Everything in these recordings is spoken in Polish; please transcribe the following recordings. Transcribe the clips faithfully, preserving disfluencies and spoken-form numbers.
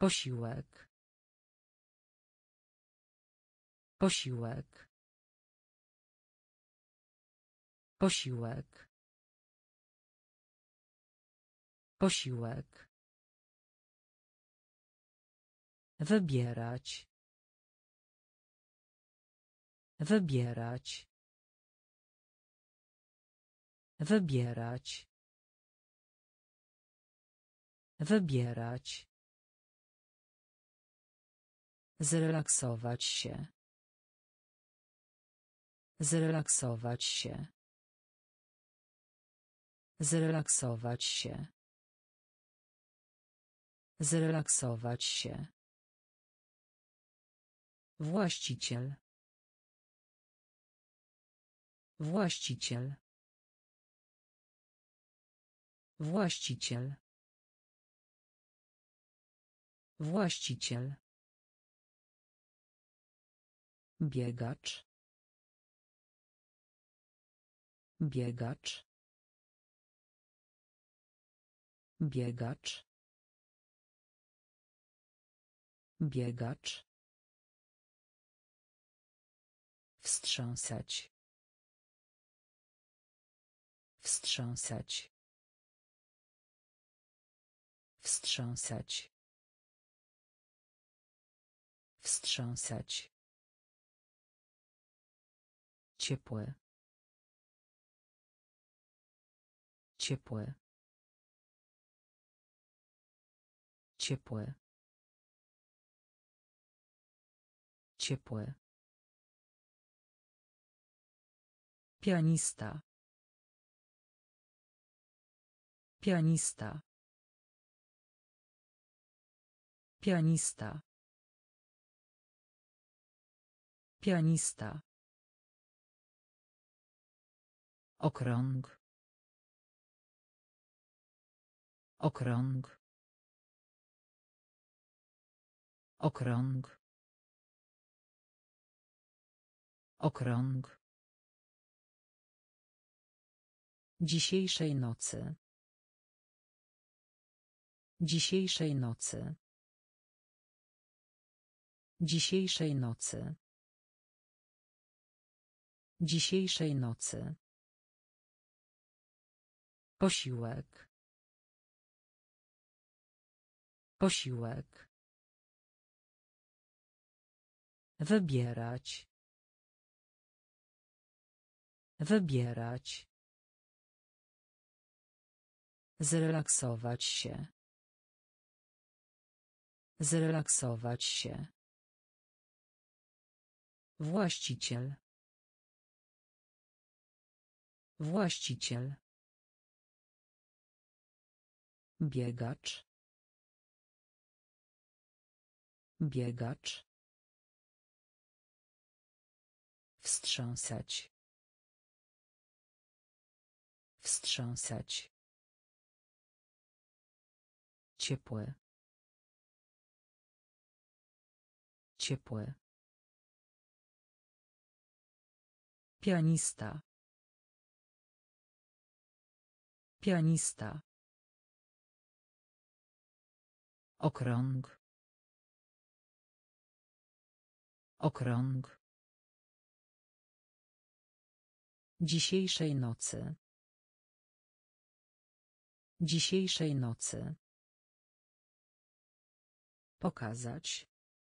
Posiłek. Posiłek. Posiłek. Posiłek. Wybierać. Wybierać. Wybierać. Wybierać. Zrelaksować się. Zrelaksować się. Zrelaksować się. Zrelaksować się. Właściciel. Właściciel. Właściciel. Właściciel. Biegacz. Biegacz. Biegacz. Biegacz. Wstrząsać. Wstrząsać. Wstrząsać. Wstrząsać. Ciepłe. Ciepłe. Ciepłe. Ciepłe. Pianista. Pianista. Pianista. Pianista. Okrąg. Okrąg. Okrąg. Okrąg. Dzisiejszej nocy. Dzisiejszej nocy. Dzisiejszej nocy. Dzisiejszej nocy. Posiłek. Posiłek. Wybierać. Wybierać. Zrelaksować się. Zrelaksować się. Właściciel. Właściciel. Biegacz. Biegacz. Wstrząsać. Wstrząsać. Ciepłe. Ciepłe. Pianista. Pianista. Okrąg. Okrąg. Dzisiejszej nocy. Dzisiejszej nocy. Pokazać.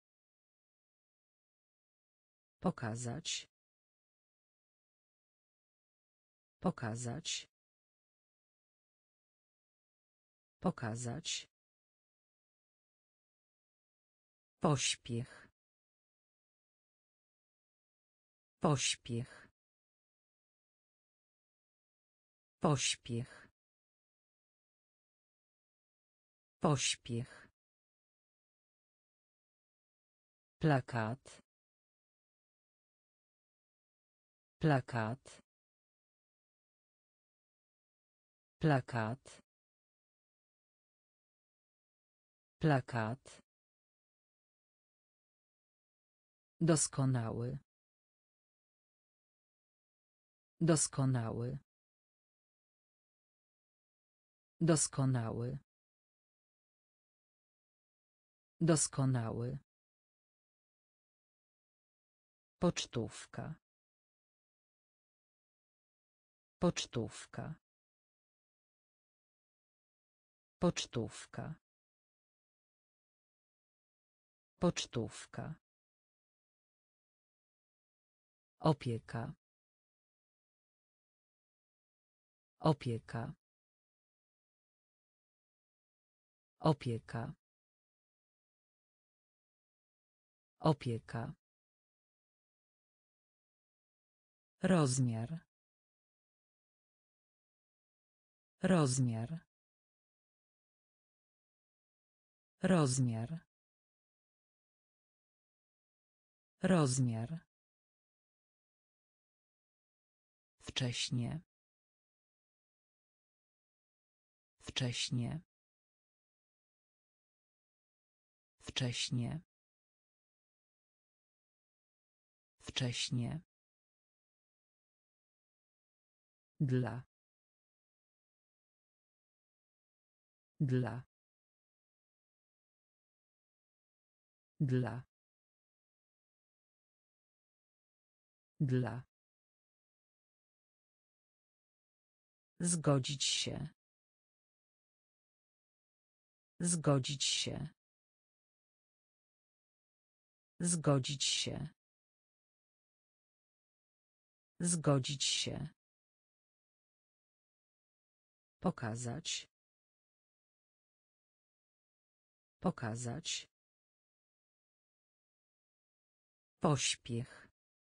Pokazać. Pokazać. Pokazać. Pośpiech. Pośpiech. Pośpiech. Pośpiech. Plakat. Plakat. Plakat. Plakat. Doskonały. Doskonały. Doskonały. Doskonały. Pocztówka. Pocztówka. Pocztówka. Pocztówka. Opieka. Opieka. Opieka. Opieka. Rozmiar. Rozmiar. Rozmiar. Rozmiar. Wcześnie. Wcześnie. Wcześnie. Wcześnie. Dla. Dla. Dla. Dla. Zgodzić się. Zgodzić się. Zgodzić się. Zgodzić się. Pokazać. Pokazać. Pośpiech.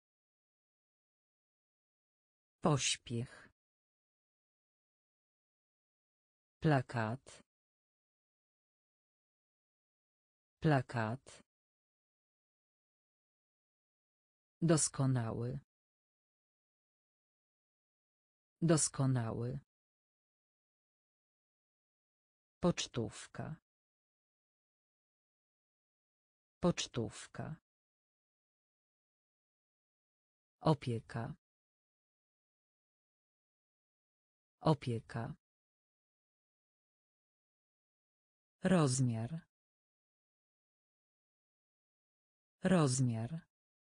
Pośpiech. Plakat. Plakat. Doskonały. Doskonały. Pocztówka. Pocztówka. Opieka. Opieka. Rozmiar. Rozmiar.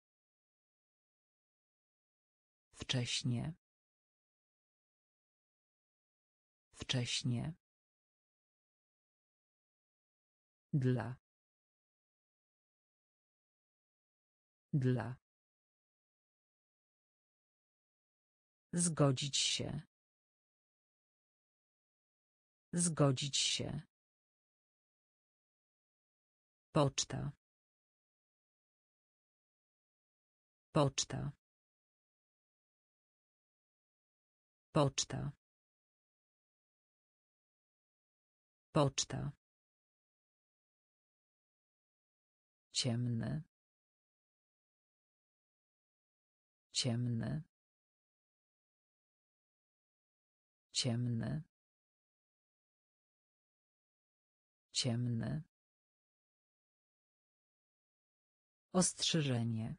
Wcześnie. Wcześnie. Dla. Dla. Zgodzić się. Zgodzić się. Poczta. Poczta. Poczta. Poczta. Ciemny. Ciemny. Ciemny. Ciemny. Ostrzeżenie.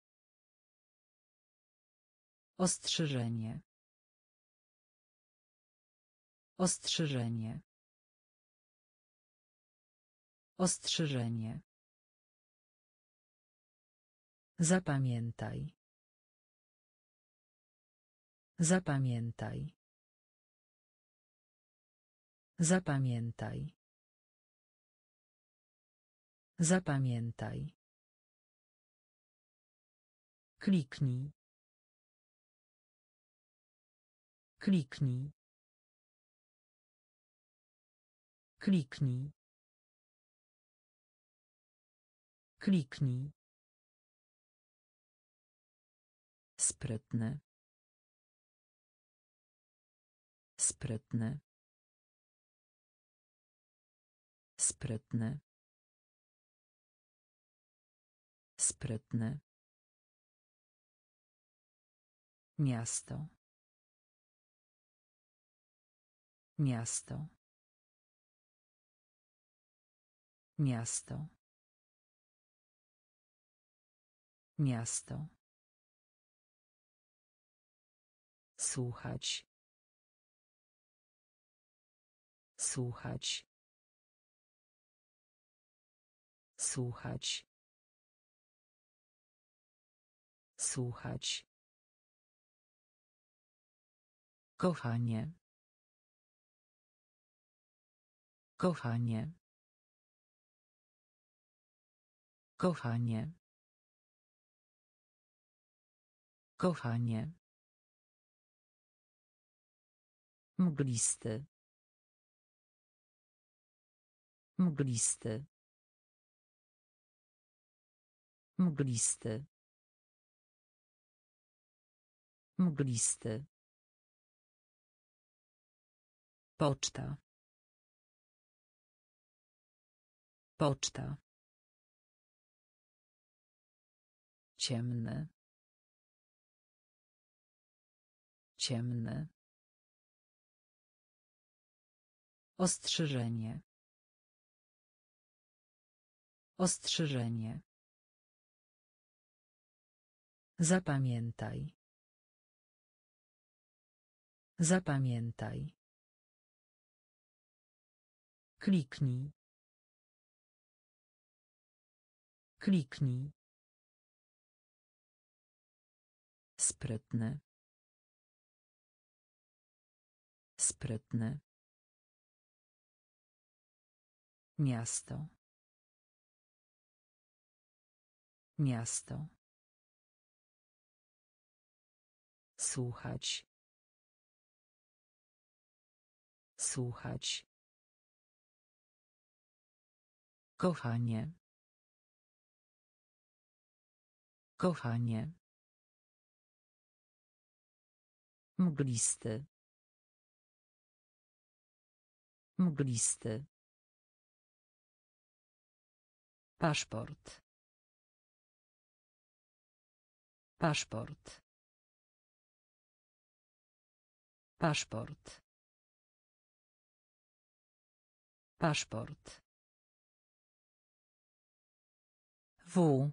Ostrzeżenie. Ostrzeżenie. Ostrzeżenie. Zapamiętaj. Zapamiętaj. Zapamiętaj. Zapamiętaj. Kliknij. Kliknij. Kliknij. Kliknij. Sprytny. Sprytny. Sprytny. Sprytny. Miasto. Miasto. Miasto. Miasto. Słuchać. Słuchać. Słuchać. Słuchać. Kochanie. Kochanie. Kochanie. Kochanie. Mglisty. Mglisty. Mglisty. Mglisty. Poczta. Poczta. Ciemny. Ciemny. Ostrzeżenie. Ostrzeżenie. Zapamiętaj. Zapamiętaj. Kliknij. Kliknij. Sprytny. Sprytny. Miasto. Miasto. Słuchać. Słuchać. Kochanie. Kochanie. Mglisty. Mglisty. Paszport. Paszport. Paszport. Paszport. W.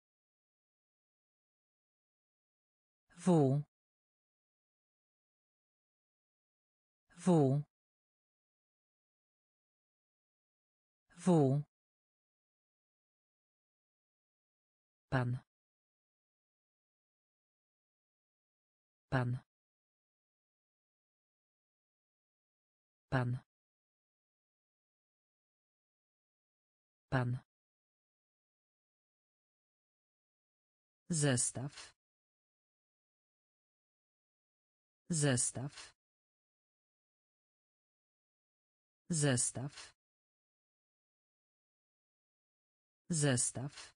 W. W. W. Pan. Pan. Pan. Pan. Zestaw. Zestaw. Zestaw. Zestaw.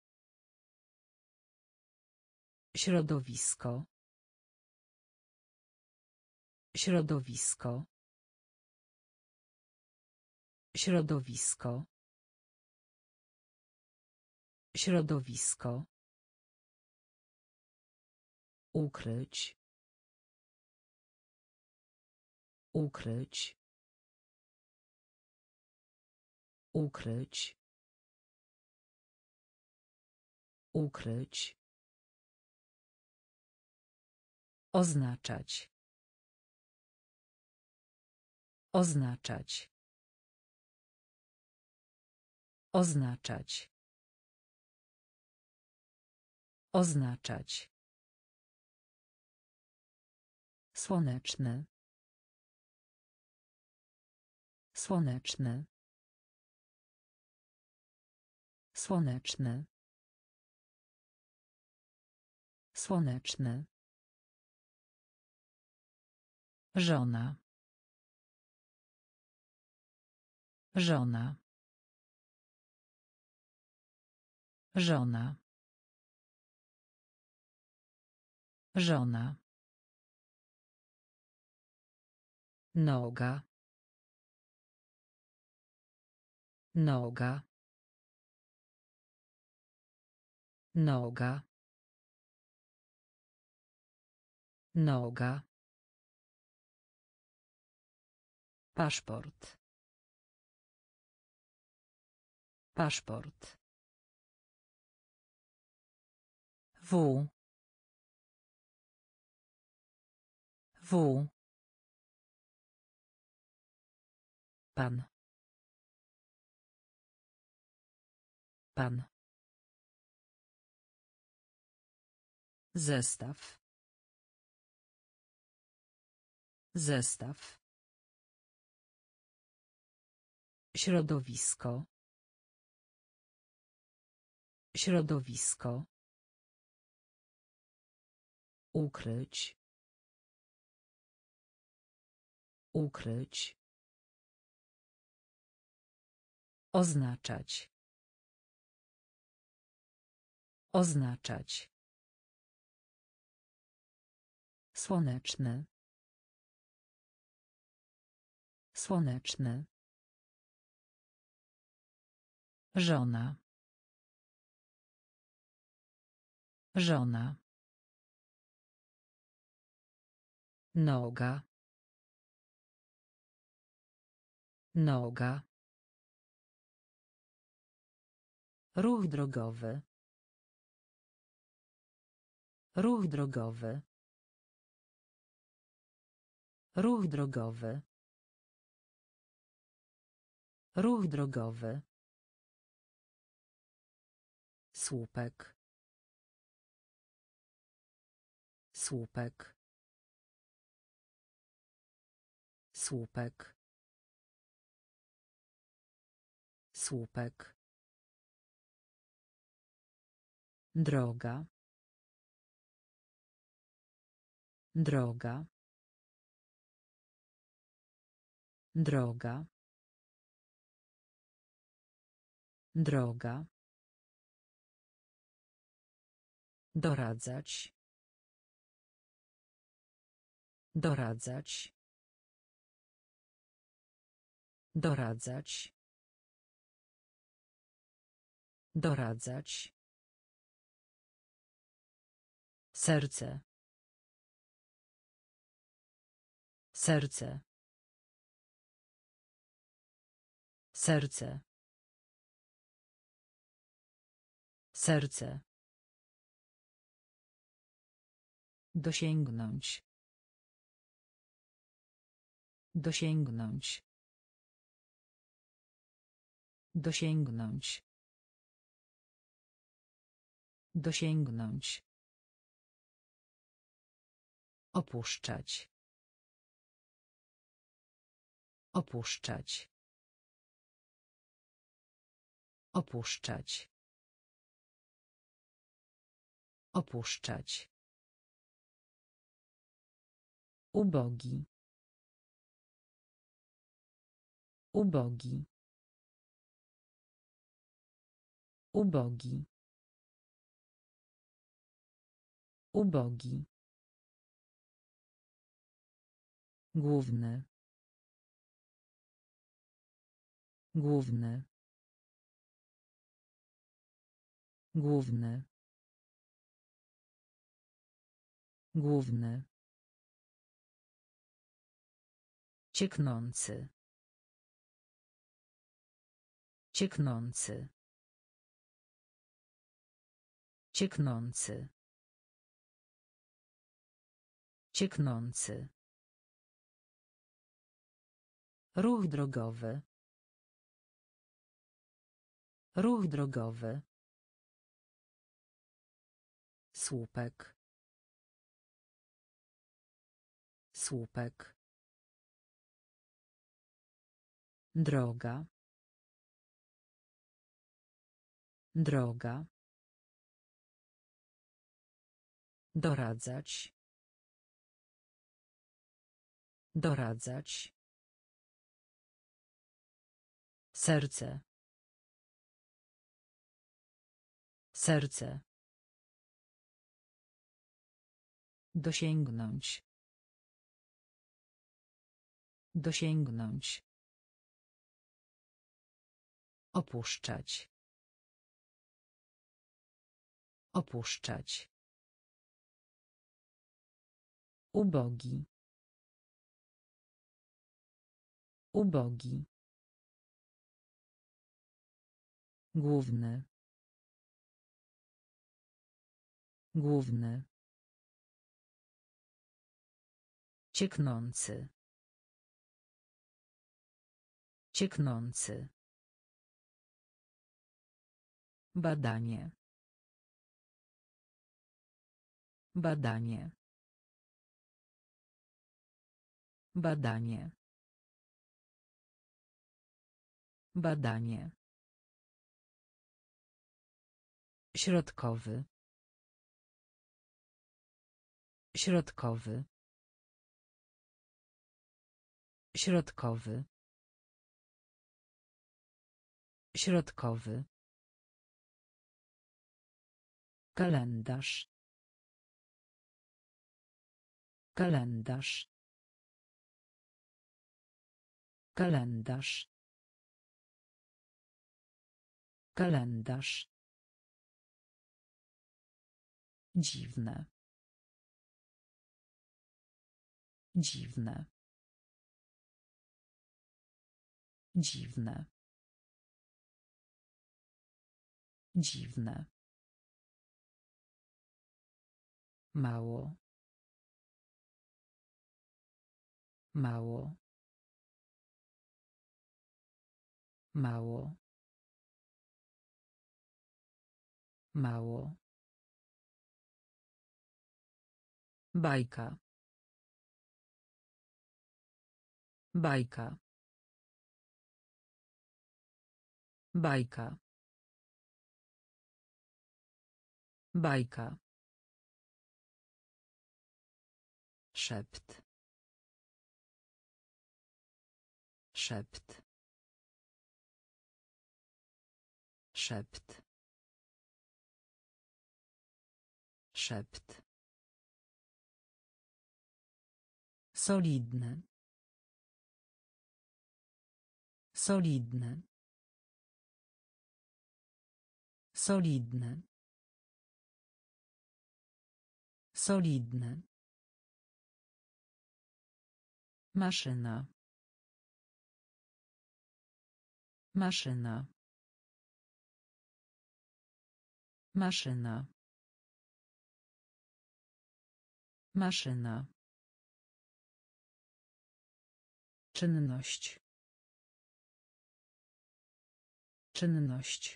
Środowisko. Środowisko. Środowisko. Środowisko. Ukryć. Ukryć. Ukryć. Ukryć. Oznaczać. Oznaczać. Oznaczać. Oznaczać. Słoneczny. Słoneczny. Słoneczny. Słoneczny. Żona. Żona. Żona. Żona. Noga. Noga. Noga. Noga. Paszport. Paszport. W. W. Pan. Pan. Zestaw. Zestaw. Środowisko. Środowisko. Ukryć. Ukryć. Oznaczać. Oznaczać. Słoneczny. Słoneczny. Żona. Żona. Noga. Noga. Ruch drogowy. Ruch drogowy. Ruch drogowy. Ruch drogowy. Słupek. Słupek. Słupek. Słupek. Droga. Droga. Droga. Droga. Doradzać. Doradzać. Doradzać. Doradzać. Serce. Serce. Serce. Serce. Dosięgnąć. Dosięgnąć. Dosięgnąć. Dosięgnąć. Opuszczać. Opuszczać. Opuszczać. Opuszczać. Ubogi. Ubogi. Ubogi. Ubogi. Główny. Główny. Główny. Główny. Cieknący. Cieknący. Cieknący. Cieknący. Ruch drogowy. Ruch drogowy. Słupek. Słupek. Droga. Droga. Doradzać. Doradzać. Serce. Serce. Dosięgnąć. Dosięgnąć. Opuszczać. Opuszczać. Ubogi. Ubogi. Główny. Główny. Cieknący. Cieknący. Badanie. Badanie. Badanie. Badanie. Środkowy. Środkowy. Środkowy. Środkowy. Kalendarz. Kalendarz. Kalendarz. Kalendarz. Dziwne. Dziwne. Dziwne. Dziwne. Mało. Mało. Mało. Mało. Bajka. Bajka. Bajka. Bajka. Szept. Szept. Szept. Szept. Solidny. Solidny. Solidny. Solidny. Maszyna. Maszyna. Maszyna. Maszyna. Czynność. Czynność.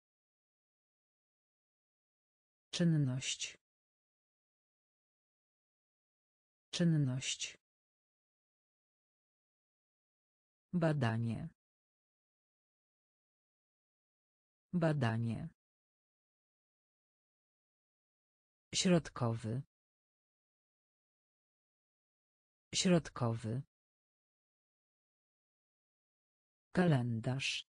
Czynność. Czynność. Badanie. Badanie. Środkowy. Środkowy. Kalendarz.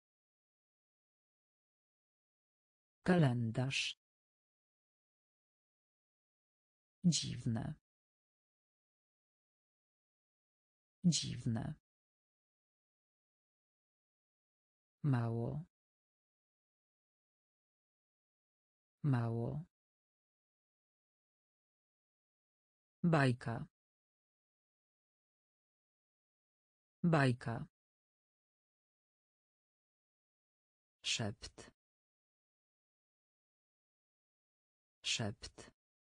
Kalendarz. Dziwne. Dziwne. Mało. Mało. Bajka. Bajka. Szept. Szept.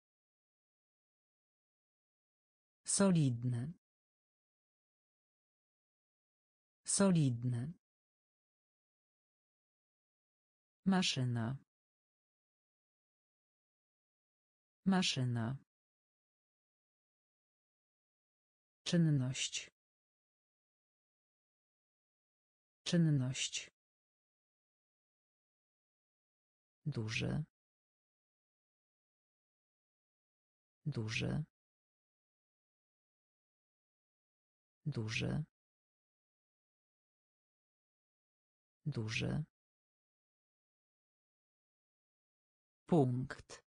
Solidny. Solidny. Maszyna. Maszyna. Czynność. Czynność. Duży. Duży. Duży. Duży. Punkt.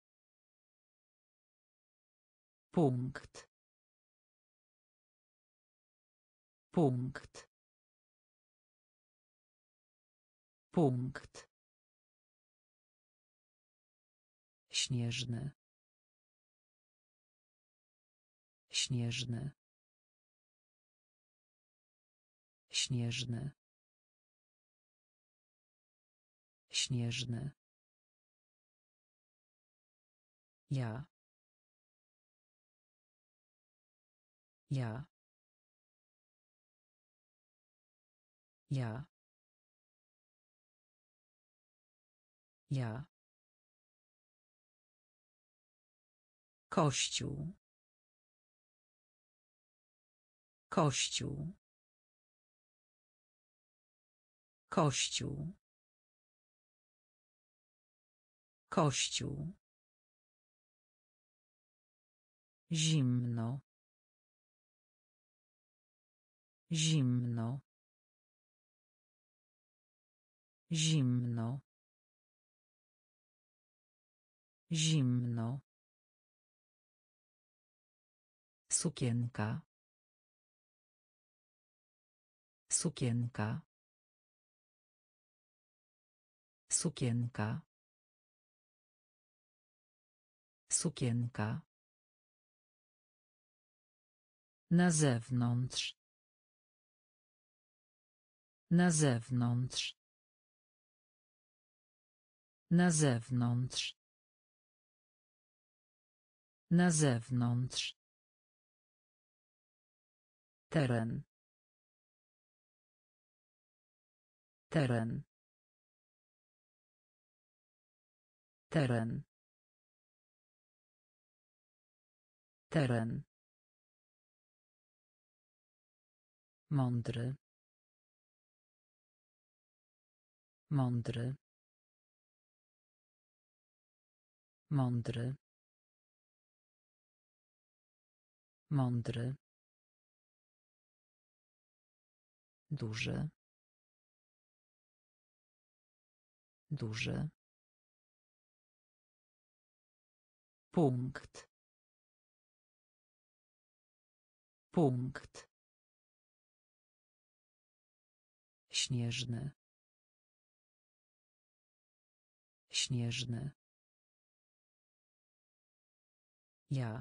Punkt. Punkt. Punkt. Śnieżny. Śnieżny. Śnieżny. Śnieżny. Ja. Ja. Ja. Ja. Kościół. Kościół. Kościół. Kościół. Zimno. Zimno. Zimno. Zimno. Sukienka. Sukienka. Sukienka. Sukienka. Na zewnątrz. Na zewnątrz. Na zewnątrz. Na zewnątrz. Teren. Teren. Teren. Teren. Mądry. Mądry. Mądry. Mądry. Duży. Duży. Punkt. Punkt. Śnieżny. Śnieżny. Ja.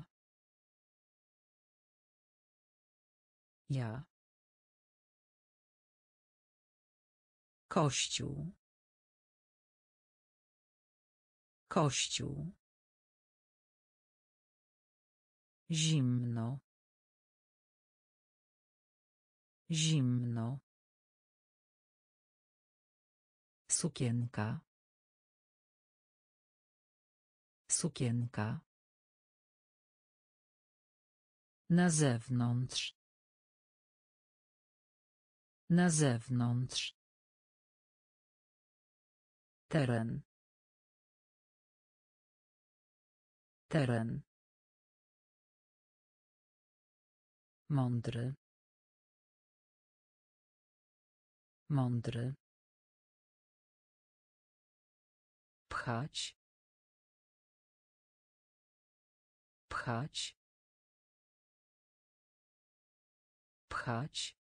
Ja. Kościół. Kościół. Zimno. Zimno. Sukienka. Sukienka. Na zewnątrz. Na zewnątrz. Teren. Teren. Mądry. Mądry. Pchać. Pchać. Pchać.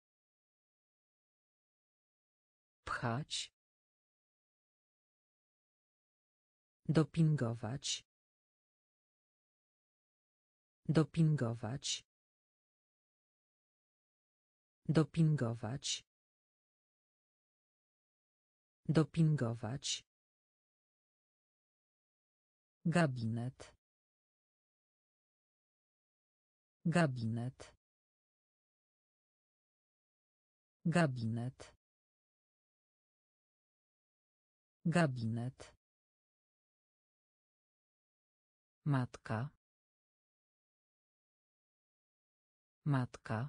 Pchać. Dopingować. Dopingować. Dopingować. Dopingować. Gabinet. Gabinet. Gabinet. Gabinet. Matka. Matka.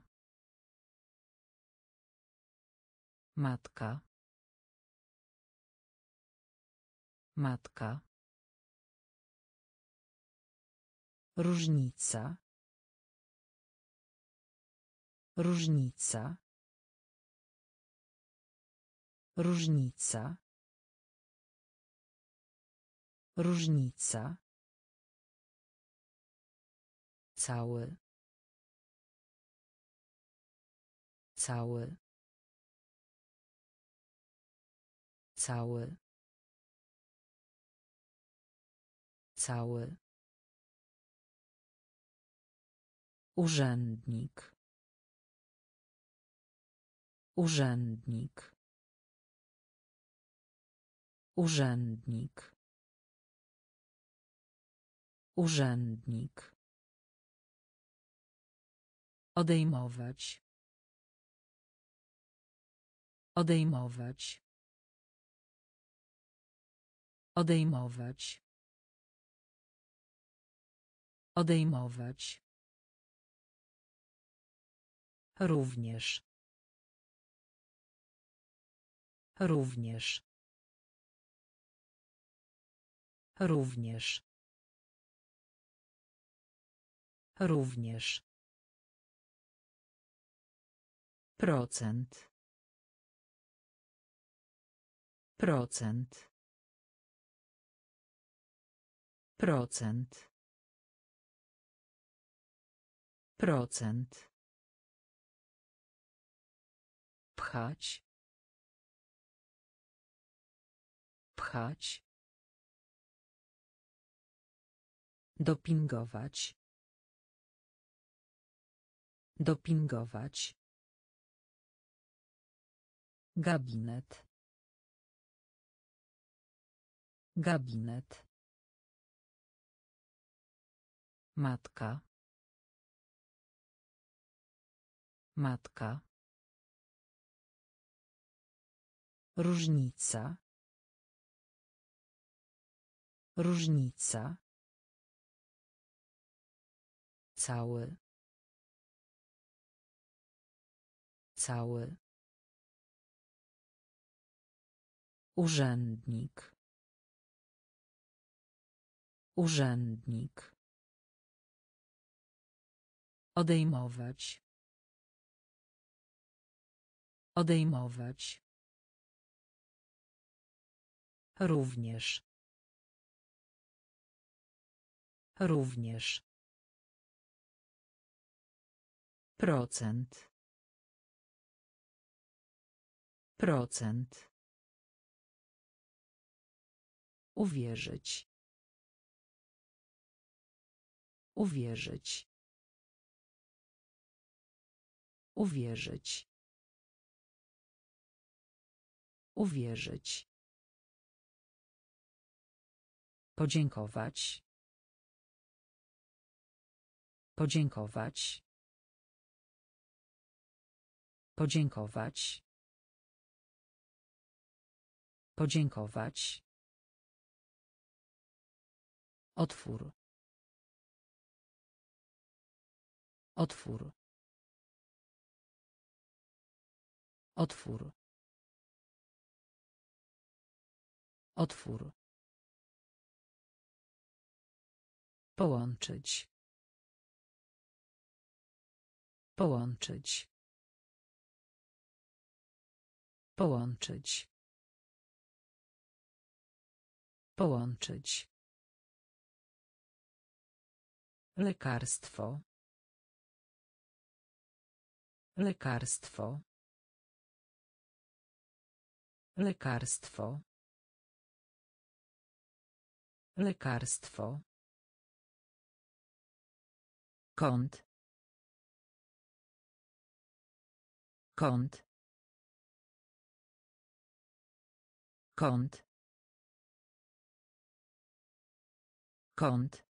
Matka. Matka. Różnica. Różnica. Różnica. Różnica. Cały. Cały. Cały. Cały. Urzędnik. Urzędnik. Urzędnik. Urzędnik. Odejmować. Odejmować. Odejmować. Odejmować. Również. Również. Również. Również. Procent. Procent. Procent. Procent. Pchać. Pchać. Dopingować. Dopingować. Gabinet. Gabinet. Matka. Matka. Różnica. Różnica. Cały. Cały. Urzędnik. Urzędnik. Odejmować. Odejmować. Również. Również. Procent. Procent. Uwierzyć. Uwierzyć. Uwierzyć. Uwierzyć. Podziękować. Podziękować. Podziękować. Podziękować. Otwór. Otwór. Otwór. Otwór. Połączyć. Połączyć. Połączyć. Połączyć. Lekarstwo. Lekarstwo. Lekarstwo. Lekarstwo. Kąt. Kąt. Kąt. Kąt.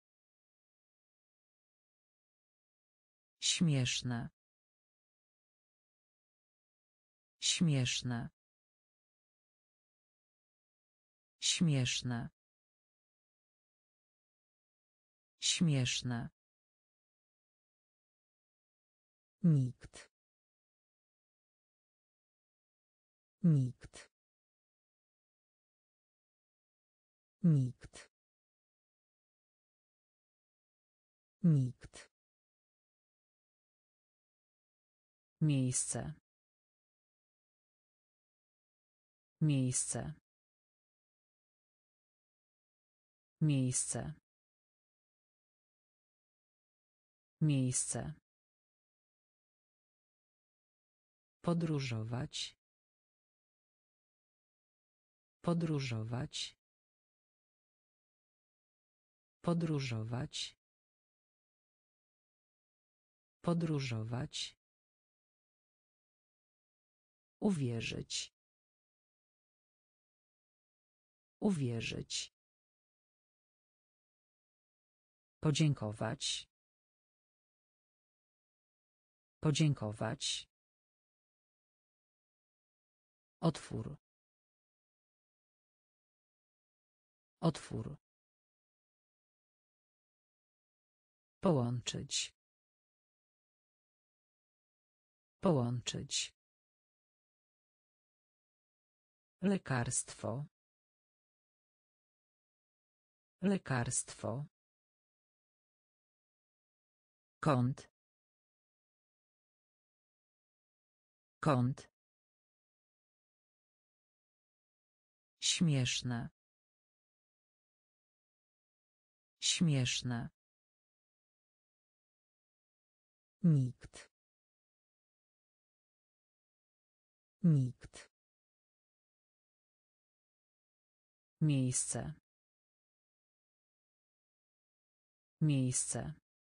Śmieszne. Śmieszne. Śmieszne. Śmieszne. Nikt. Nikt. Nikt. Nikt. Miejsce. Miejsce. Miejsce. Miejsce. Podróżować. Podróżować. Podróżować. Podróżować. Uwierzyć. Uwierzyć. Podziękować. Podziękować. Otwór. Otwór. Połączyć. Połączyć. Lekarstwo. Lekarstwo. Kąt. Kąt. Śmieszne. Śmieszne. Nikt. Nikt. Miejsce. Miejsce.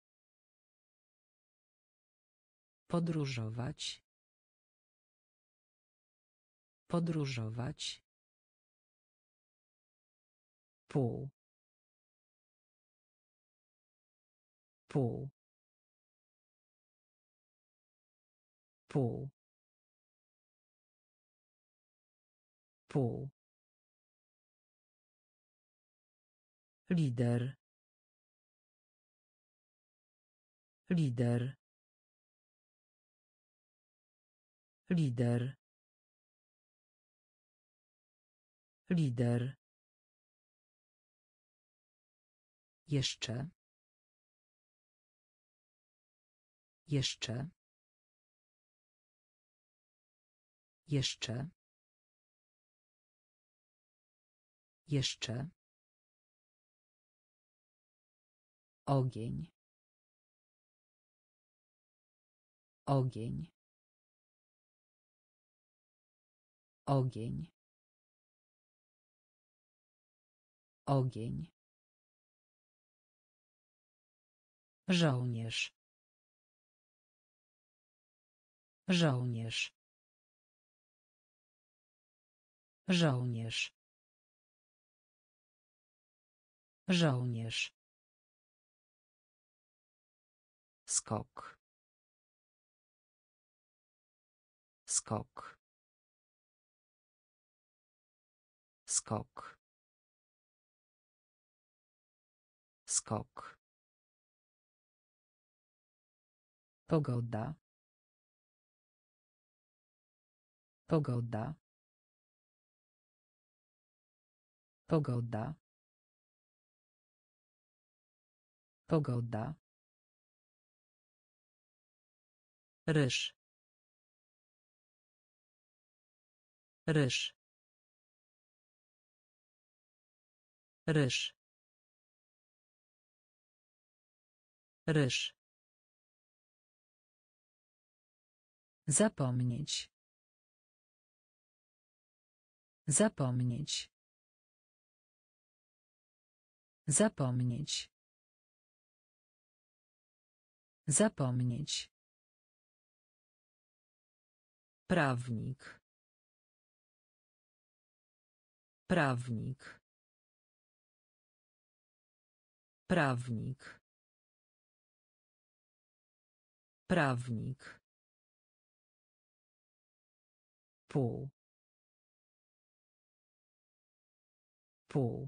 Podróżować. Podróżować. Pół. Pół. Pół. Pół. Lider. Lider. Lider. Lider. Jeszcze. Jeszcze. Jeszcze. Jeszcze. Ogień. Ogień. Ogień. Ogień. Żołnierz. Żołnierz. Żołnierz. Żołnierz. Skok. Skok. Skok. Skok. Pogoda. Pogoda. Pogoda. Pogoda. Ryż. Ryż. Ryż. Ryż. Zapomnieć. Zapomnieć. Zapomnieć. Zapomnieć. Prawnik. Prawnik. Prawnik. Prawnik. Pół. Pół.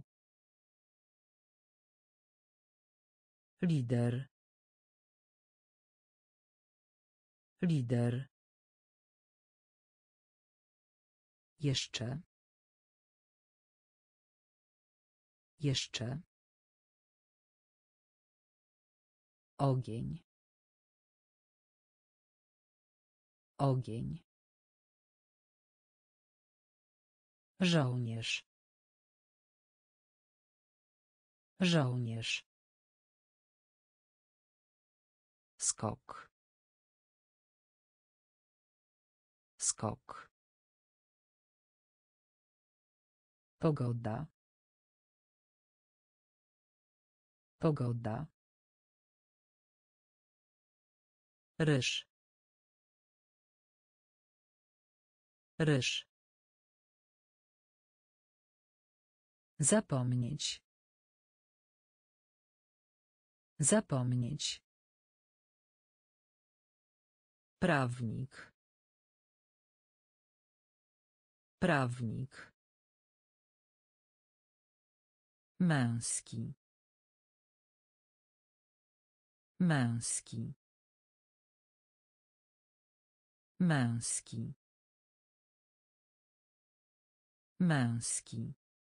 Lider. Lider. Jeszcze. Jeszcze. Ogień. Ogień. Żołnierz. Żołnierz. Skok. Skok. Pogoda. Pogoda. Ryż. Ryż. Zapomnieć. Zapomnieć. Prawnik. Prawnik. Męski. Męski. Męski. Męski.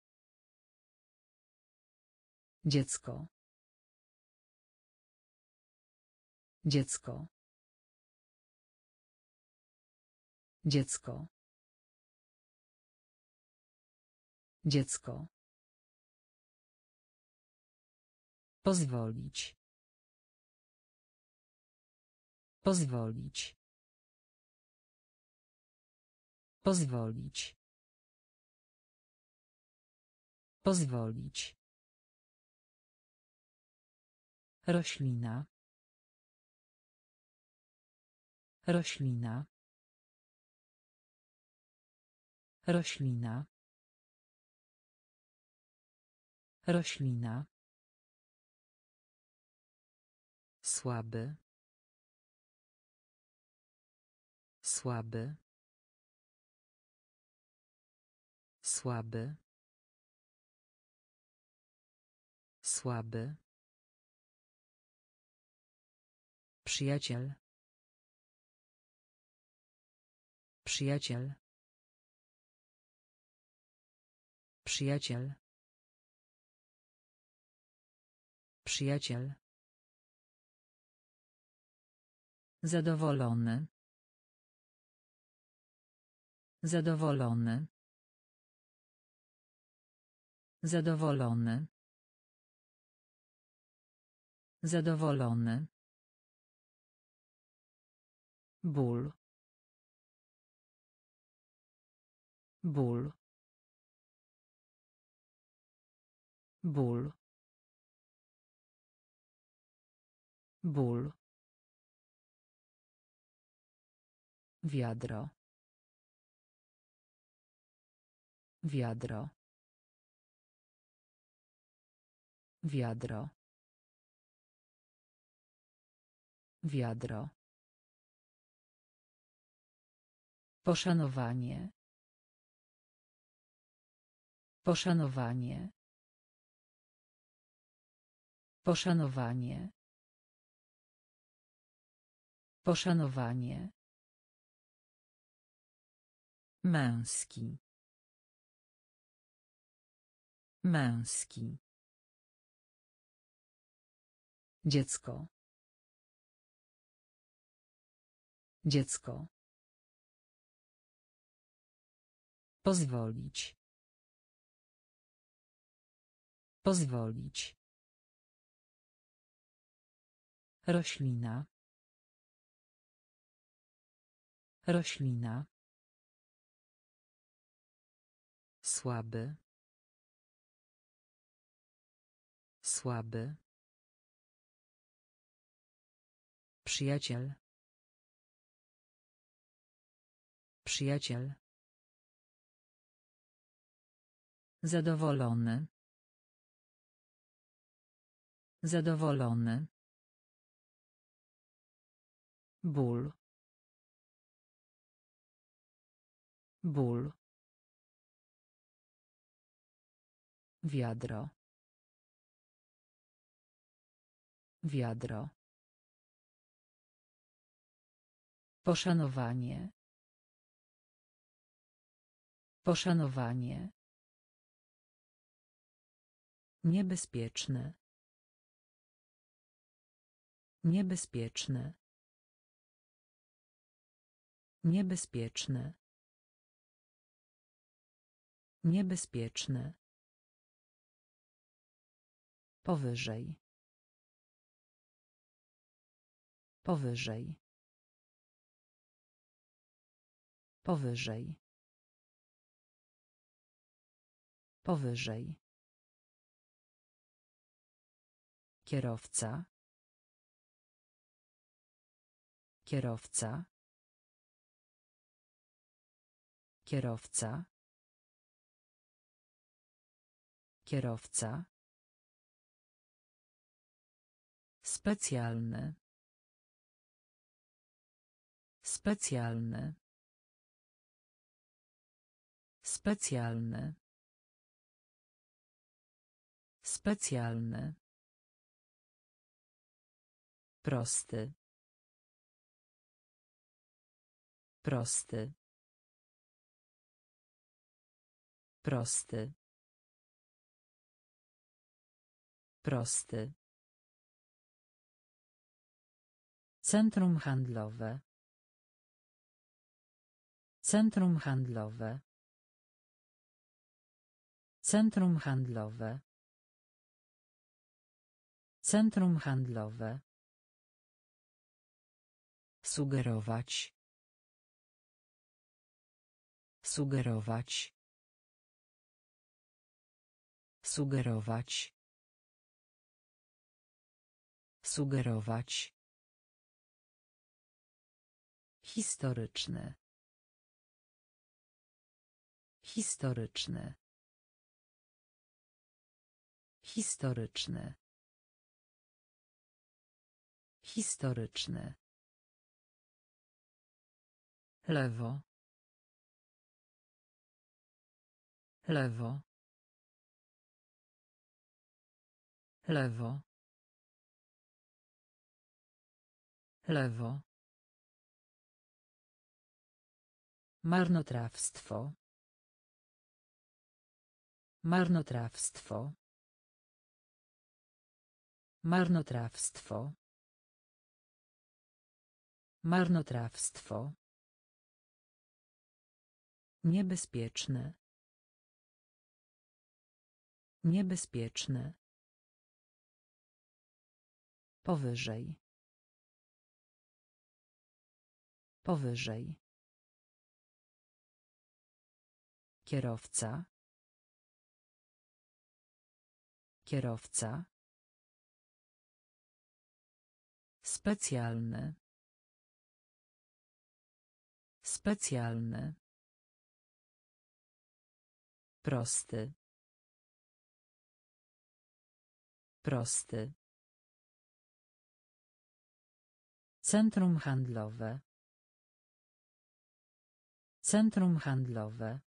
Dziecko. Dziecko. Dziecko. Dziecko. Pozwolić. Pozwolić. Pozwolić. Pozwolić. Roślina. Roślina. Roślina. Roślina. Słaby. Słaby. Słaby. Słaby. Przyjaciel. Przyjaciel. Przyjaciel. Przyjaciel. Zadowolony. Zadowolony. Zadowolony. Zadowolony. Ból. Ból. Ból. Ból. Wiadro. Wiadro. Wiadro. Wiadro. Poszanowanie. Poszanowanie. Poszanowanie. Poszanowanie. Męski. Męski. Dziecko. Dziecko. Pozwolić. Pozwolić. Roślina. Roślina. Słaby. Słaby. Przyjaciel. Przyjaciel. Zadowolony. Zadowolony. Ból. Ból. Wiadro. Wiadro. Poszanowanie. Poszanowanie. Niebezpieczne. Niebezpieczne. Niebezpieczne. Niebezpieczne. Powyżej. Powyżej. Powyżej. Powyżej. Kierowca. Kierowca. Kierowca. Kierowca. Specjalny. Specjalny. Specjalny. Specjalny. Prosty. Prosty. Prosty. Prosty. Centrum handlowe. Centrum handlowe. Centrum handlowe. Centrum handlowe. Sugerować. Sugerować. Sugerować. Sugerować. Historyczny. Historyczny. Historyczny. Historyczny. Lewo. Lewo. Lewo. Lewo. Marnotrawstwo. Marnotrawstwo. Marnotrawstwo. Marnotrawstwo. Niebezpieczne. Niebezpieczne. Powyżej. Powyżej. Kierowca. Kierowca. Specjalny. Specjalny. Prosty. Prosty. Centrum handlowe. Centrum handlowe.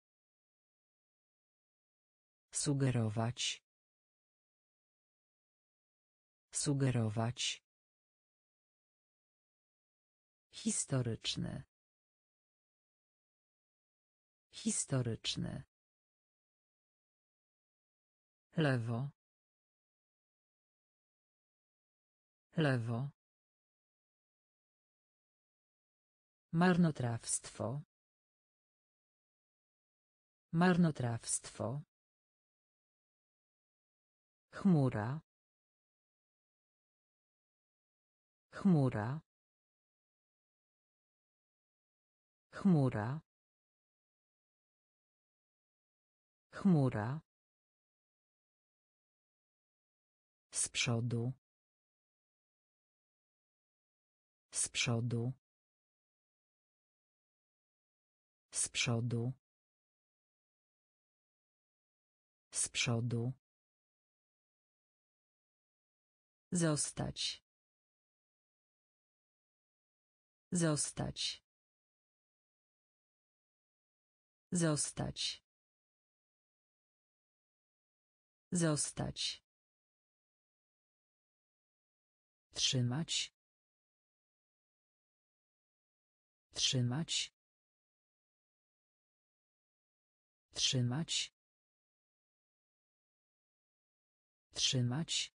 Sugerować. Sugerować. Historyczny. Historyczny. Lewo. Lewo. Marnotrawstwo. Marnotrawstwo. Chmura. Chmura. Chmura. Chmura. Z przodu. Z przodu. Z przodu. Z przodu. Zostać. Zostać. Zostać. Zostać. Trzymać. Trzymać. Trzymać. Trzymać.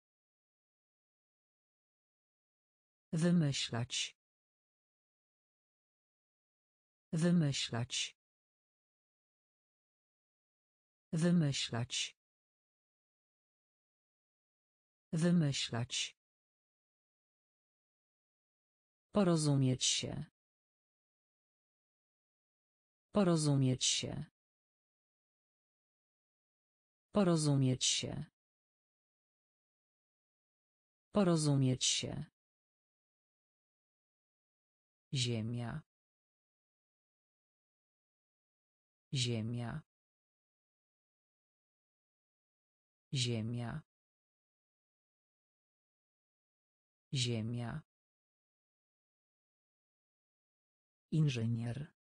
Wymyślać. Wymyślać. Wymyślać. Wymyślać. Porozumieć się. Porozumieć się. Porozumieć się. Porozumieć się. Ziemia. Ziemia. Ziemia. Ziemia. Inżynier.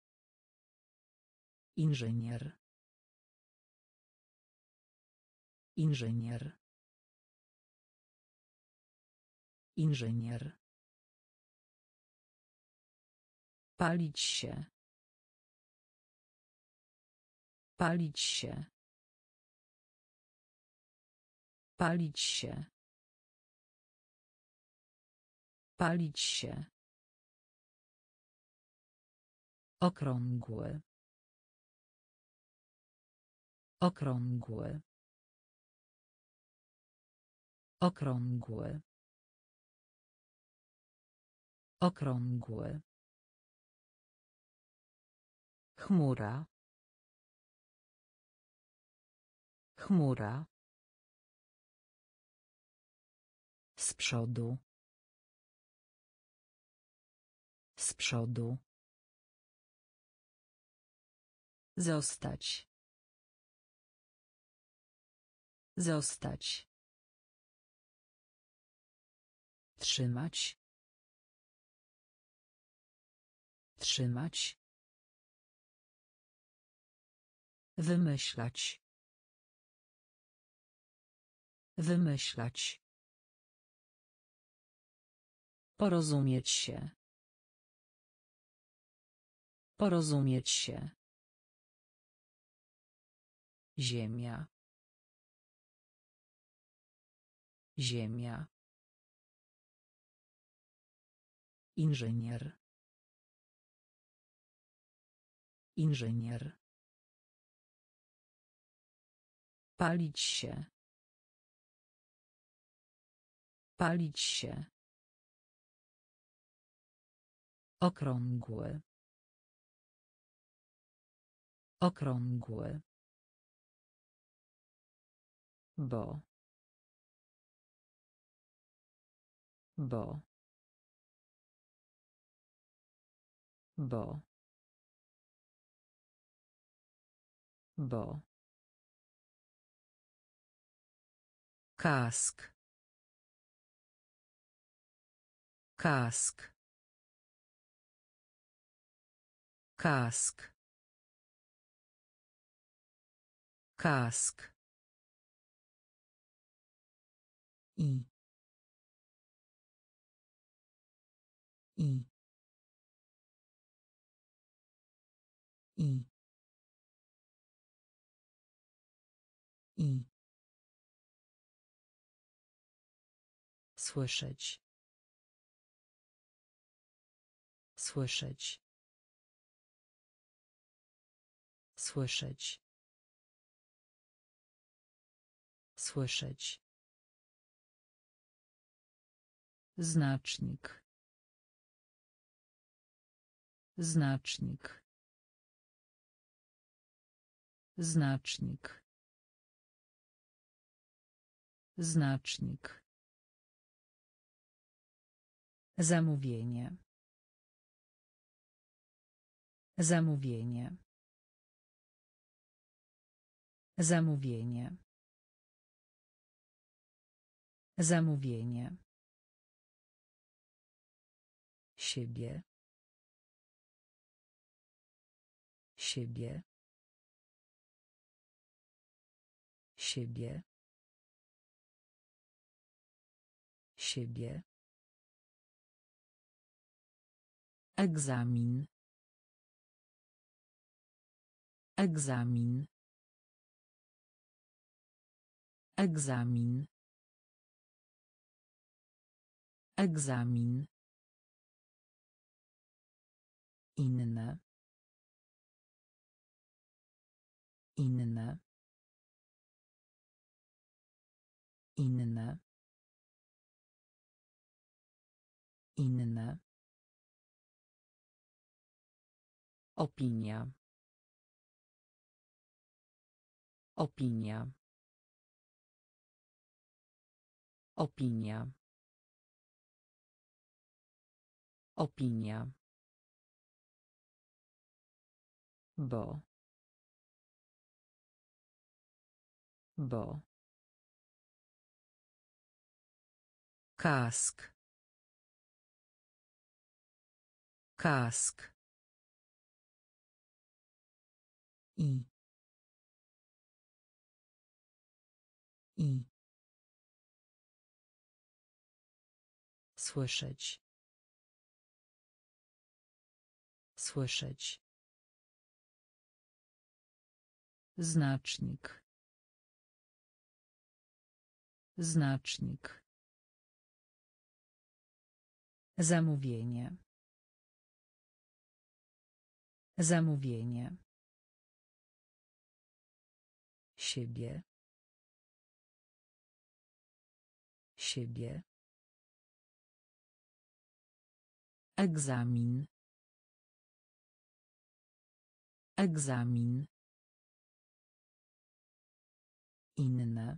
Inżynier. Inżynier. Inżynier. Palić się. Palić się. Palić się. Palić się. Okrągły. Okrągły. Okrągły. Okrągły. Chmura. Chmura. Z przodu. Z przodu. Zostać. Zostać. Trzymać. Trzymać. Wymyślać. Wymyślać. Porozumieć się. Porozumieć się. Ziemia. Ziemia. Inżynier. Inżynier. Palić się. Palić się. Okrągły. Okrągły. Bo. Bo. Bo. Bo. Kask. Kask. Kask. Kask. I. I. I. I. Słyszeć. Słyszeć. Słyszeć. Słyszeć. Znacznik. Znacznik. Znacznik. Znacznik. Zamówienie. Zamówienie. Zamówienie. Zamówienie. Siebie. Siebie. Siebie. Siebie. Egzamin. Egzamin. Egzamin. Egzamin. Inne. Inne. Inne. Inne. Opinia. Opinia. Opinia. Opinia. Bo. Bo. Kask. Kask. I. I. Słyszeć. Słyszeć. Znacznik. Znacznik. Zamówienie. Zamówienie. Siebie. Siebie. Egzamin. Egzamin. Inne.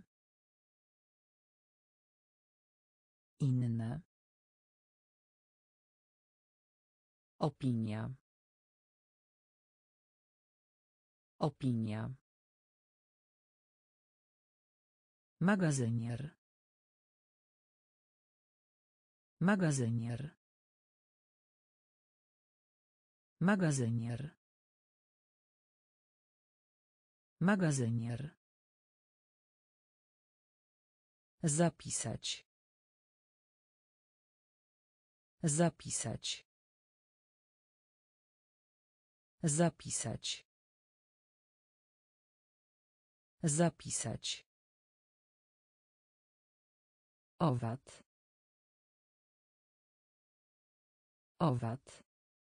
Inne. Opinia. Opinia. Magazynier. Magazynier. Magazynier. Magazynier. Zapisać. Zapisać. Zapisać. Zapisać. Owad. Owad.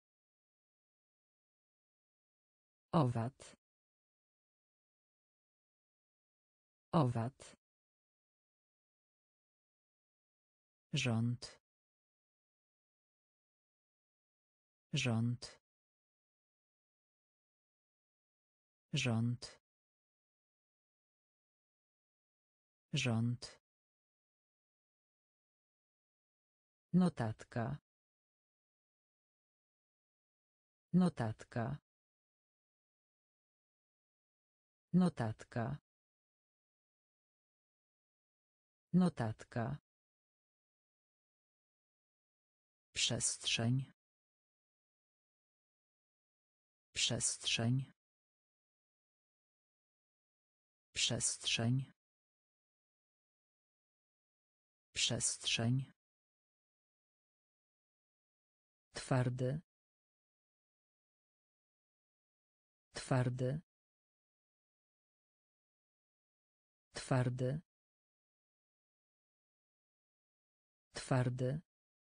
Owad. Owad. Rząd. Rząd. Rząd. Rząd. Notatka. Notatka. Notatka. Notatka. Przestrzeń. Przestrzeń. Przestrzeń. Przestrzeń. Twardy. Twardy. Twardy. Twardy.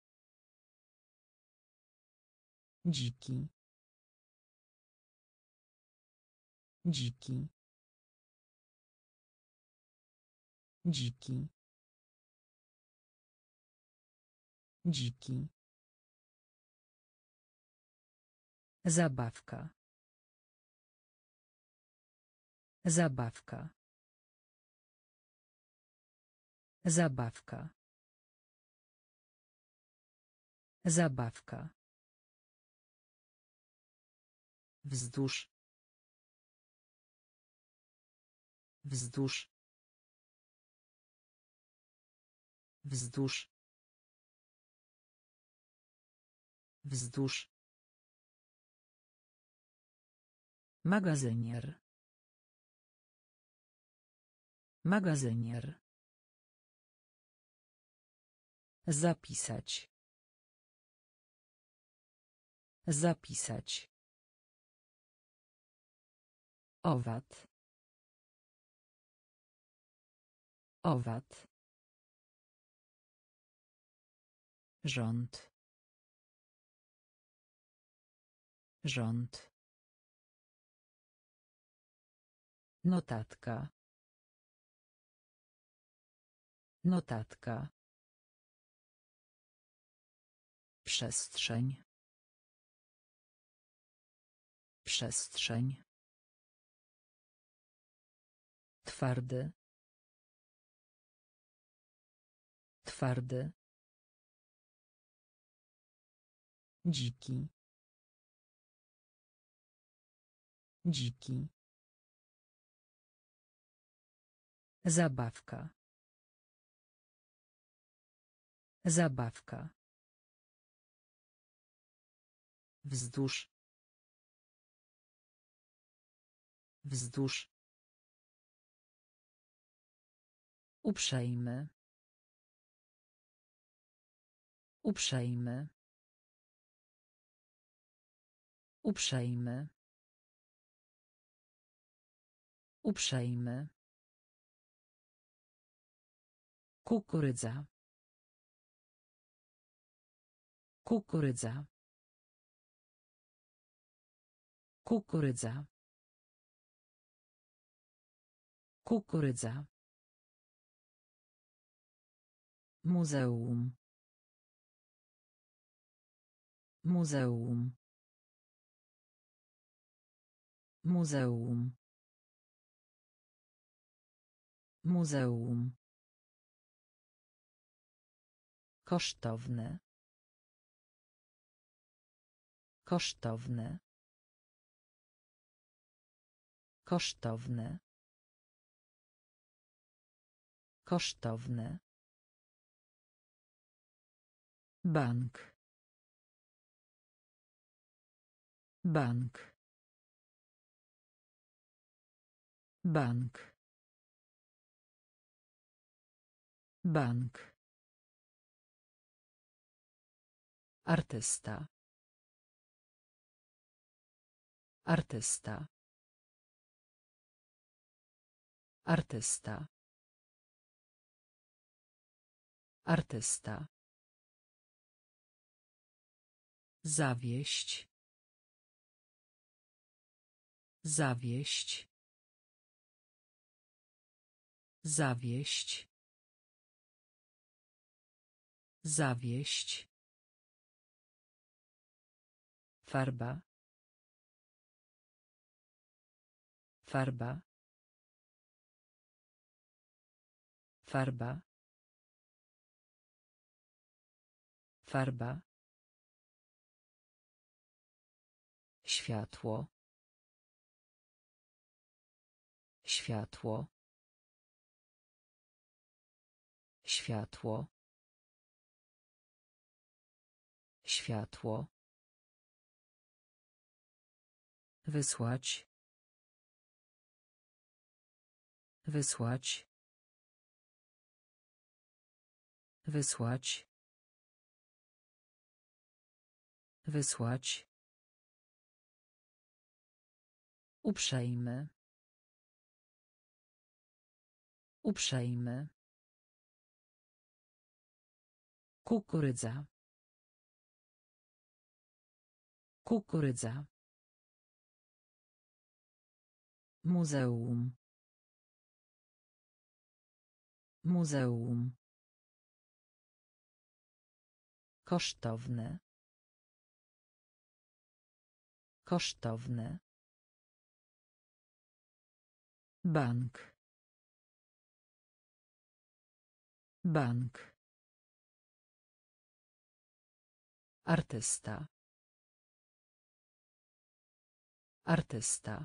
Dziki. Dziki. Dziki. Dziki. Zabawka. Zabawka. Zabawka. Zabawka. Wzdłuż. Wzdłuż. Wzdłuż. Wzdłuż. Magazynier. Magazynier. Zapisać. Zapisać. Owad. Owad. Rząd. Rząd. Notatka. Notatka. Przestrzeń. Przestrzeń. Twardy. Twardy. Dziki. Dziki. Zabawka. Zabawka. Wzdłuż. Wzdłuż. Uprzejmy. Uprzejmy. Uprzejmy. Uprzejmy. Kukurydza. Kukurydza. Kukurydza. Kukurydza. Muzeum. Muzeum. Muzeum. Muzeum. Kosztowne. Kosztowne. Kosztowne. Kosztowne. Bank. Bank. Bank. Bank. Artysta. Artysta. Artysta. Artysta. Zawieść. Zawieść. Zawieść. Zawieść. Farba. Farba. Farba. Farba. Światło. Światło. Światło. Światło. Wysłać. Wysłać. Wysłać. Wysłać. Uprzejmy. Uprzejmy. Kukurydza. Kukurydza. Muzeum. Muzeum. Kosztowne. Kosztowne. Bank. Bank. Artysta. Artysta.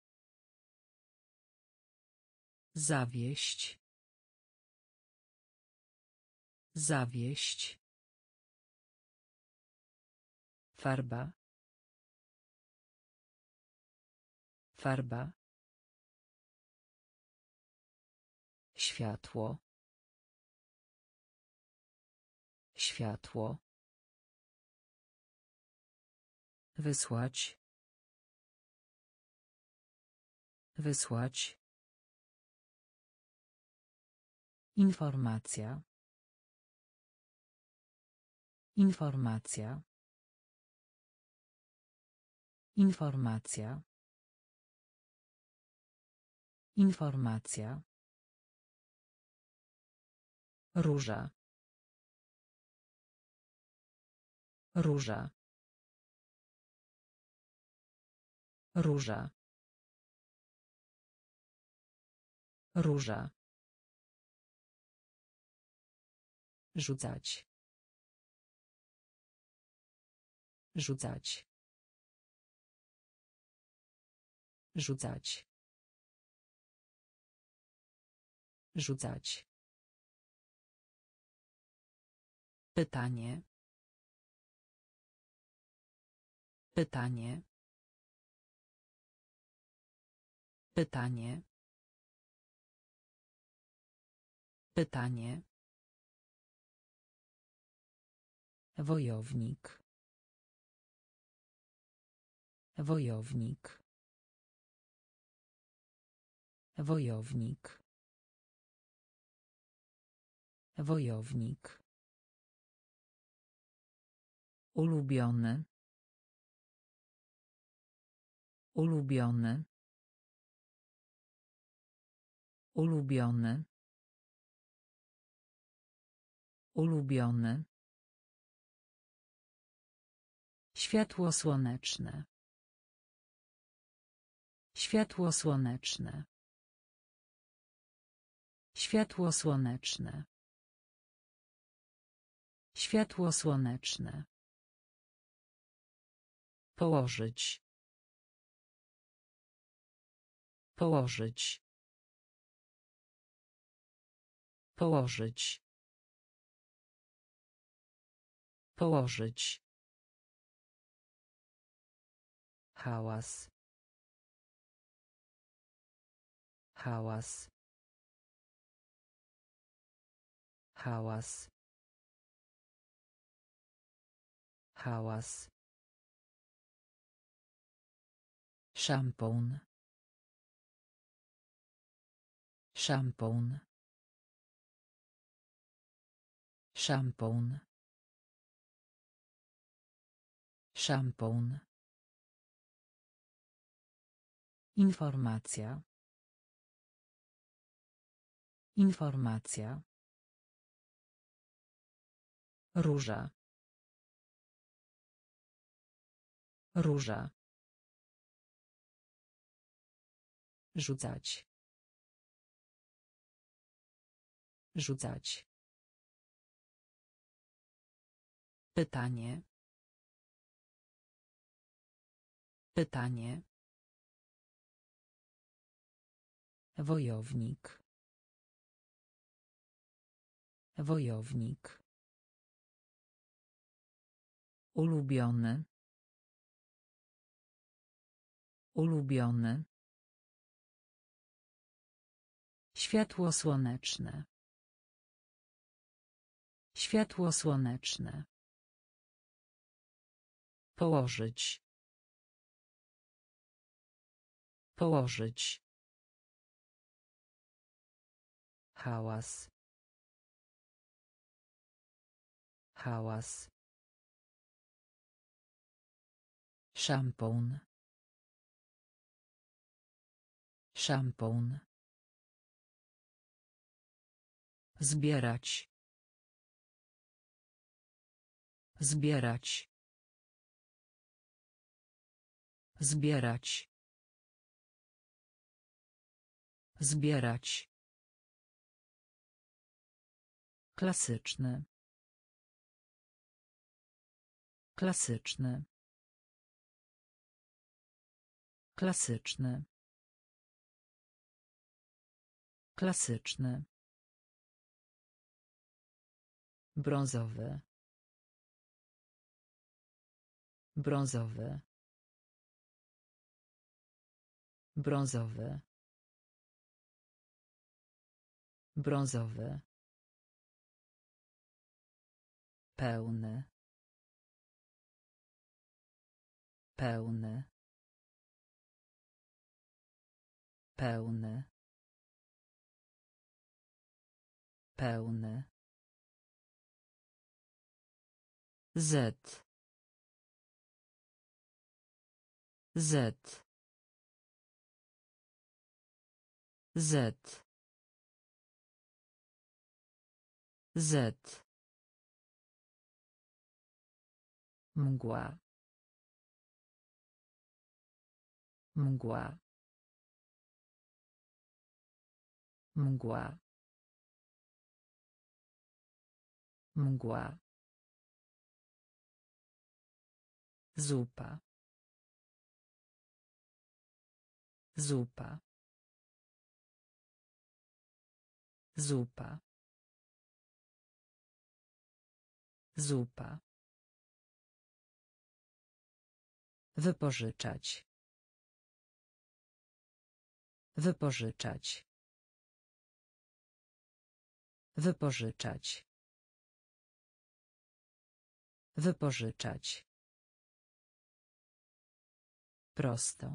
Zawieść. Zawieść. Farba. Farba. Światło. Światło. Wysłać. Wysłać. Informacja. Informacja. Informacja. Informacja. Róża. Róża. Róża. Róża. Rzucać. Rzucać. Rzucać. Rzucać. Pytanie. Pytanie. Pytanie. Pytanie. Wojownik. Wojownik. Wojownik. Wojownik. Ulubiony. Ulubiony. Ulubiony. Ulubiony. Światło słoneczne. Światło słoneczne. Światło słoneczne. Światło słoneczne. Położyć. Położyć. Położyć. Położyć. Hałas. Hałas. Hałas. Hałas. Szampon. Szampon. Szampon. Szampon. Informacja. Informacja. Róża. Róża. Rzucać. Rzucać. Pytanie. Pytanie. Wojownik. Wojownik. Ulubiony. Ulubiony. Światło słoneczne. Światło słoneczne. Położyć. Położyć. Hałas. Hałas. Szampon. Szampon. Zbierać. Zbierać. Zbierać. Zbierać. Klasyczny. Klasyczny. Klasyczny. Klasyczny. Brązowy. Brązowy. Brązowy. Brązowy. Pełny. Pełny. Pełny. Pełny. Z. Z. Z. Z. Mgła. Mgła. Mgła. Mgła. Zupa. Zupa. Zupa. Zupa. Wypożyczać. Wypożyczać. Wypożyczać. Wypożyczać. Prosto.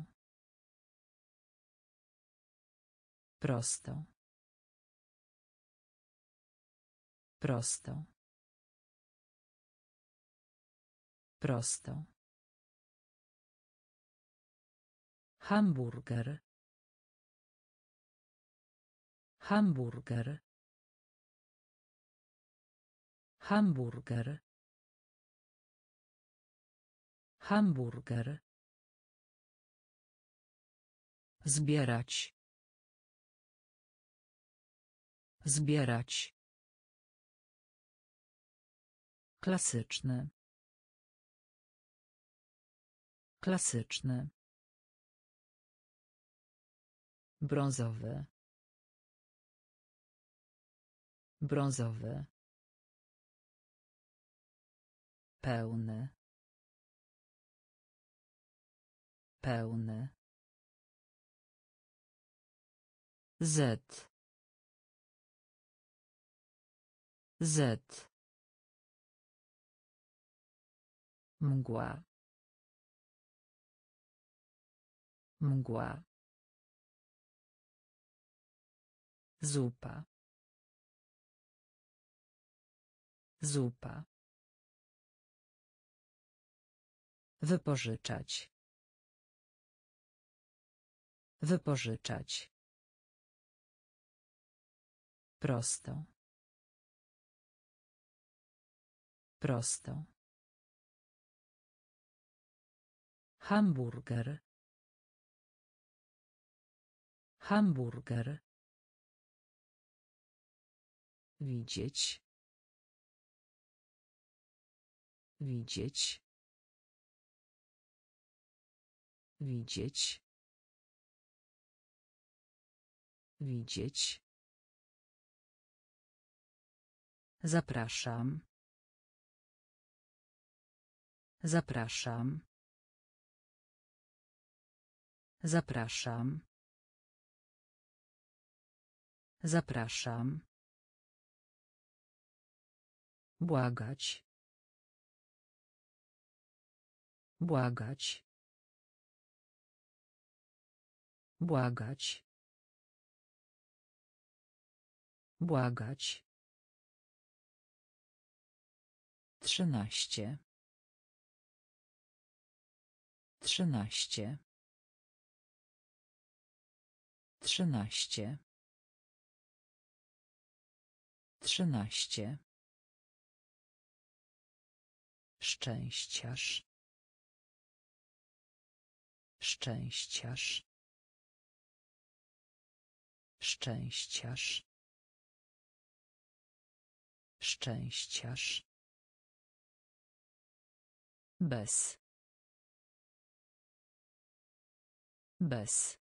Prosto. Prosto. Prosto. Hamburger. Hamburger. Hamburger. Hamburger. Zbierać. Zbierać. Klasyczny. Klasyczny. Brązowy. Brązowy. Pełny. Pełny. Z. Z. Mgła. Mgła. Zupa. Zupa. Wypożyczać. Wypożyczać. Prosto. Prosto. Hamburger. Hamburger. Widzieć. Widzieć. Widzieć. Widzieć. Zapraszam. Zapraszam. Zapraszam. Zapraszam. Błagać. Błagać. Błagać. Błagać. Trzynaście. Trzynaście. Trzynaście. Trzynaście. Szczęściarz. Szczęściarz. Szczęściarz. Szczęściarz. Bez. Bez.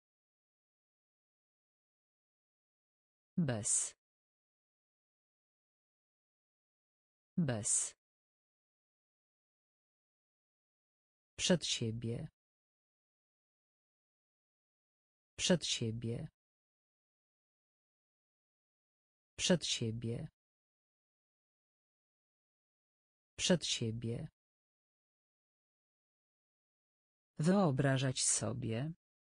Bez. Bez. Przed siebie. Przed siebie. Przed siebie. Przed siebie. Wyobrażać sobie.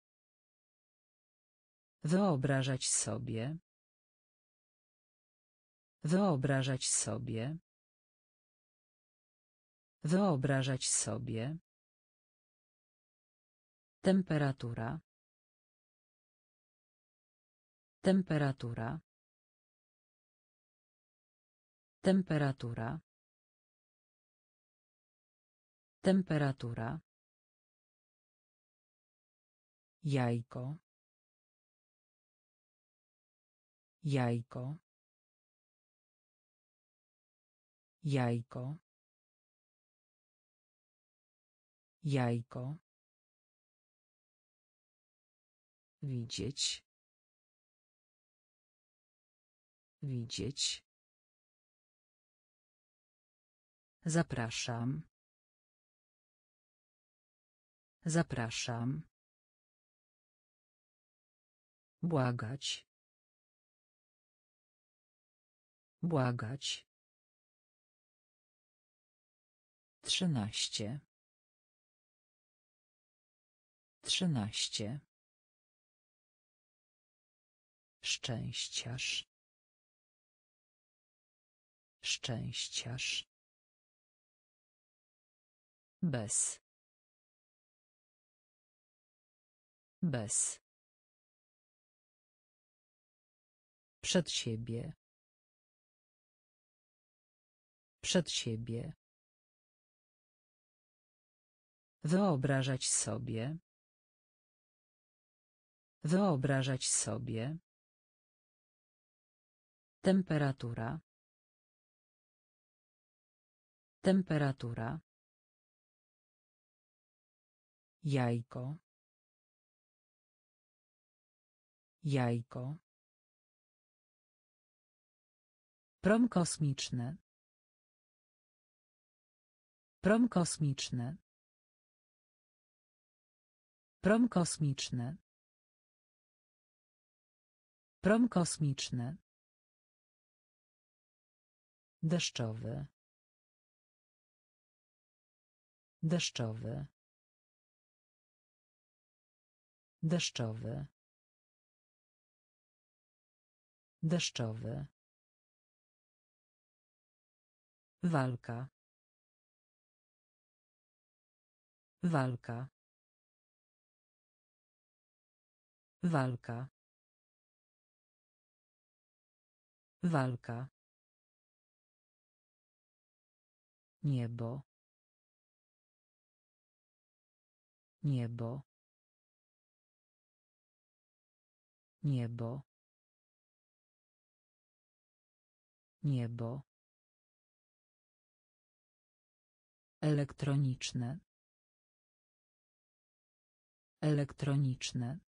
Wyobrażać sobie. Wyobrażać sobie. Wyobrażać sobie. Temperatura. Temperatura. Temperatura. Temperatura. Jajko. Jajko. Jajko. Jajko. Widzieć. Widzieć. Zapraszam. Zapraszam. Błagać. Błagać. Trzynaście. Trzynaście. Szczęściarz. Szczęściarz. Bez. Bez. Przed siebie. Przed siebie. Wyobrażać sobie. Wyobrażać sobie. Temperatura. Temperatura. Jajko. Jajko. Prom kosmiczny. Prom kosmiczny. Prom kosmiczny. Prom kosmiczny. Deszczowy. Deszczowy. Deszczowy. Deszczowy. Walka. Walka. Walka. Walka. Niebo. Niebo. Niebo. Niebo. Elektroniczne. Elektroniczne.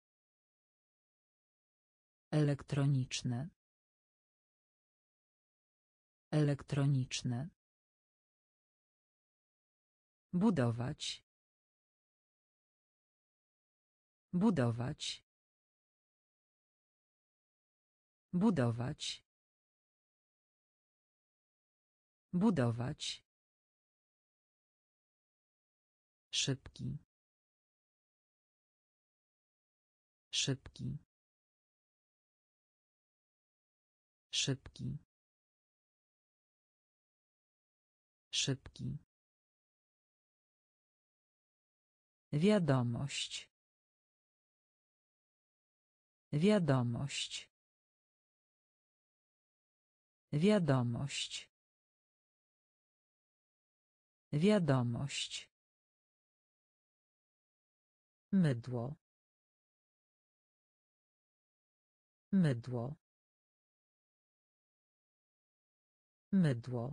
Elektroniczne. Elektroniczne. Budować. Budować. Budować. Budować. Szybki. Szybki. Szybki. Szybki. Wiadomość. Wiadomość. Wiadomość. Wiadomość. Mydło. Mydło. Mydło.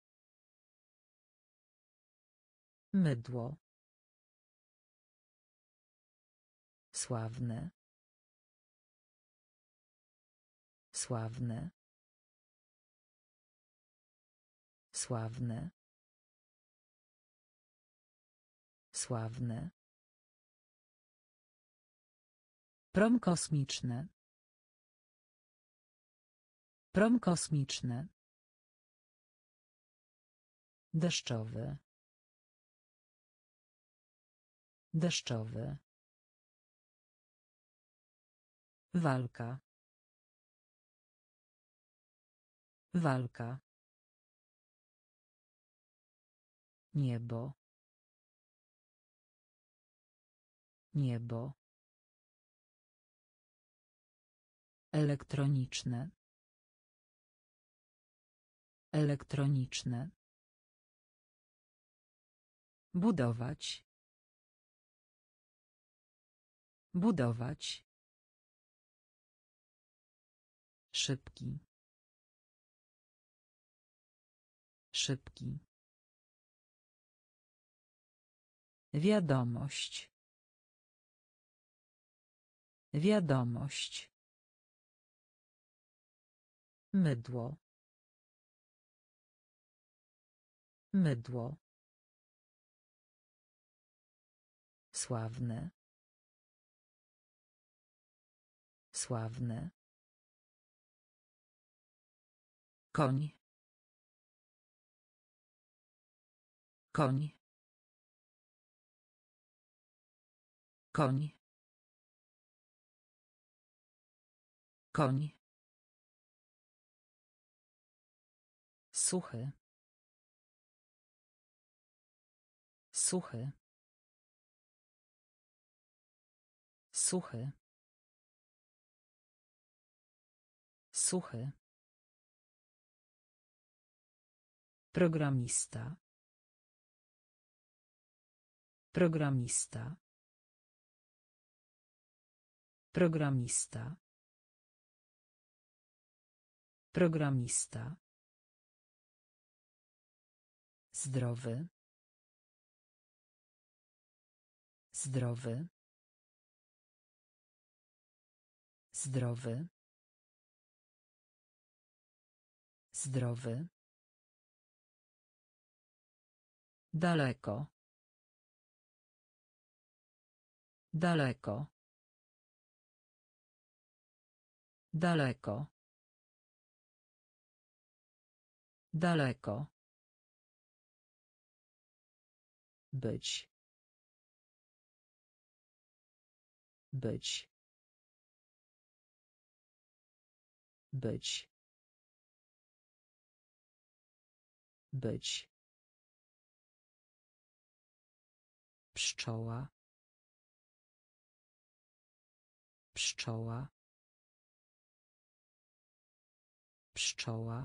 Mydło. Sławne. Sławne. Sławne. Sławne. Prom kosmiczny. Prom kosmiczny. Deszczowy. Deszczowy. Walka. Walka. Niebo. Niebo. Elektroniczne. Elektroniczne. Budować. Budować. Szybki. Szybki. Wiadomość. Wiadomość. Mydło. Mydło. Sławne. Sławne. Koń. Koń. Koń. Koń. Suchy. Suchy. Suchy. Suchy. Programista. Programista. Programista. Programista. Zdrowy. Zdrowy. Zdrowy. Zdrowy. Daleko. Daleko. Daleko. Daleko. Być. Być. Być. Być. Pszczoła. Pszczoła. Pszczoła.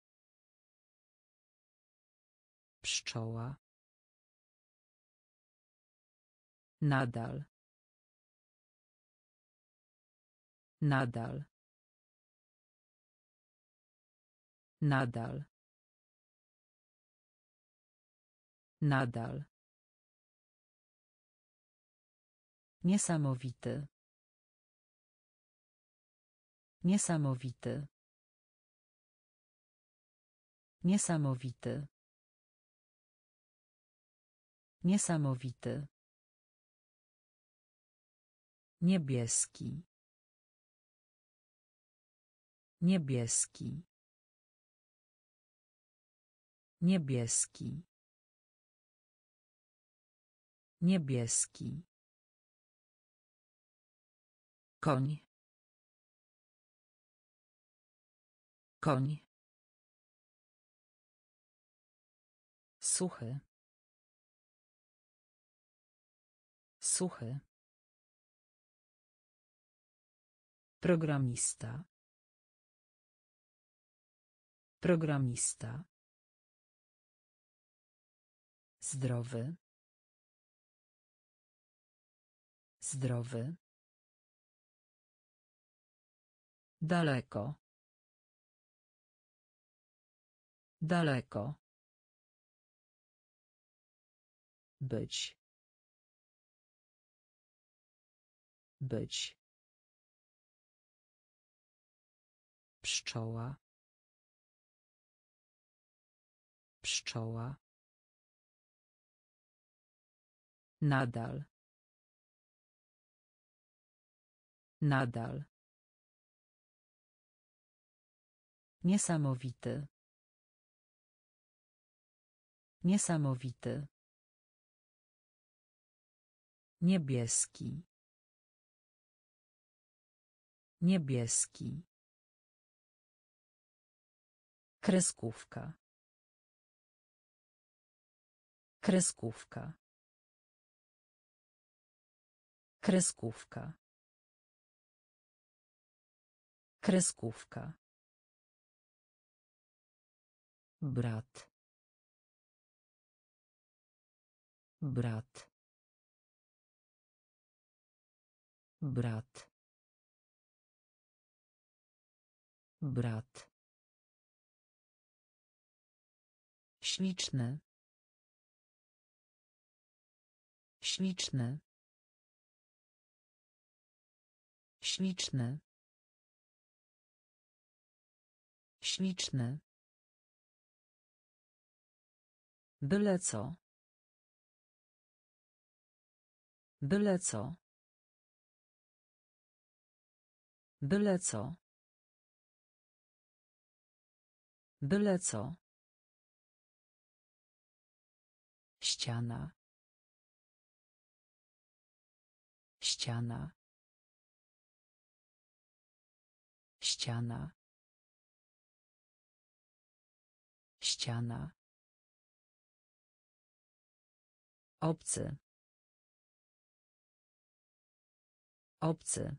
Pszczoła. Nadal. Nadal. Nadal. Nadal. Niesamowity. Niesamowity. Niesamowity. Niesamowity. Niebieski. Niebieski. Niebieski. Niebieski. Koń. Koń. Suchy. Suchy. Programista. Programista. Zdrowy. Zdrowy. Daleko. Daleko. Być. Być. Pszczoła. Pszczoła. Nadal. Nadal. Niesamowity. Niesamowity. Niebieski. Niebieski. Kreskówka. Kreskówka. Kreskówka. Kreskówka. Brat. Brat. Brat. Brat. Śliczny. Śliczny. Śliczny. Śliczny. Byle co. Byle co. Byle co. Byle co. Ściana. Ściana. Ściana. Ściana. Obcy. Obcy.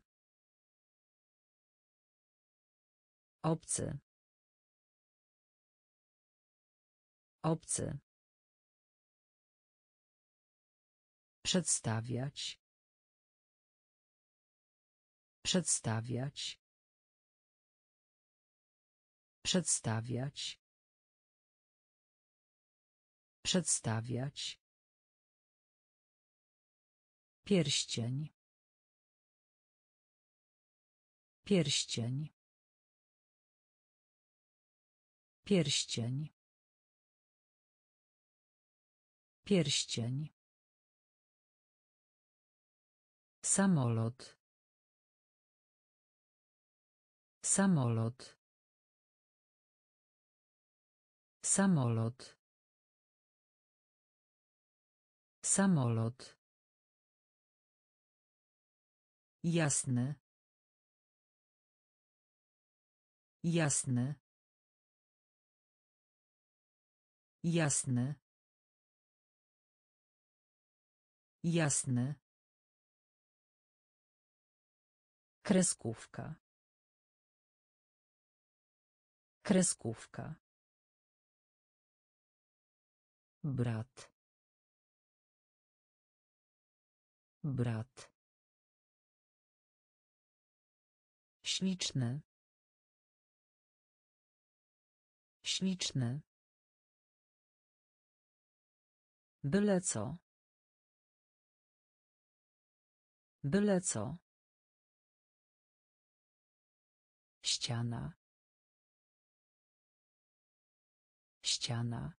Obcy. Obcy. Przedstawiać. Przedstawiać. Przedstawiać. Przedstawiać. Pierścień. Pierścień. Pierścień. Pierścień. Samolot. Samolot. Samolot. Samolot. Jasny. Jasny. Jasny. Jasny. Kreskówka. Kreskówka. Brat. Brat. Śliczny. Śliczny. Byle co. Byle co. Ściana. Ściana.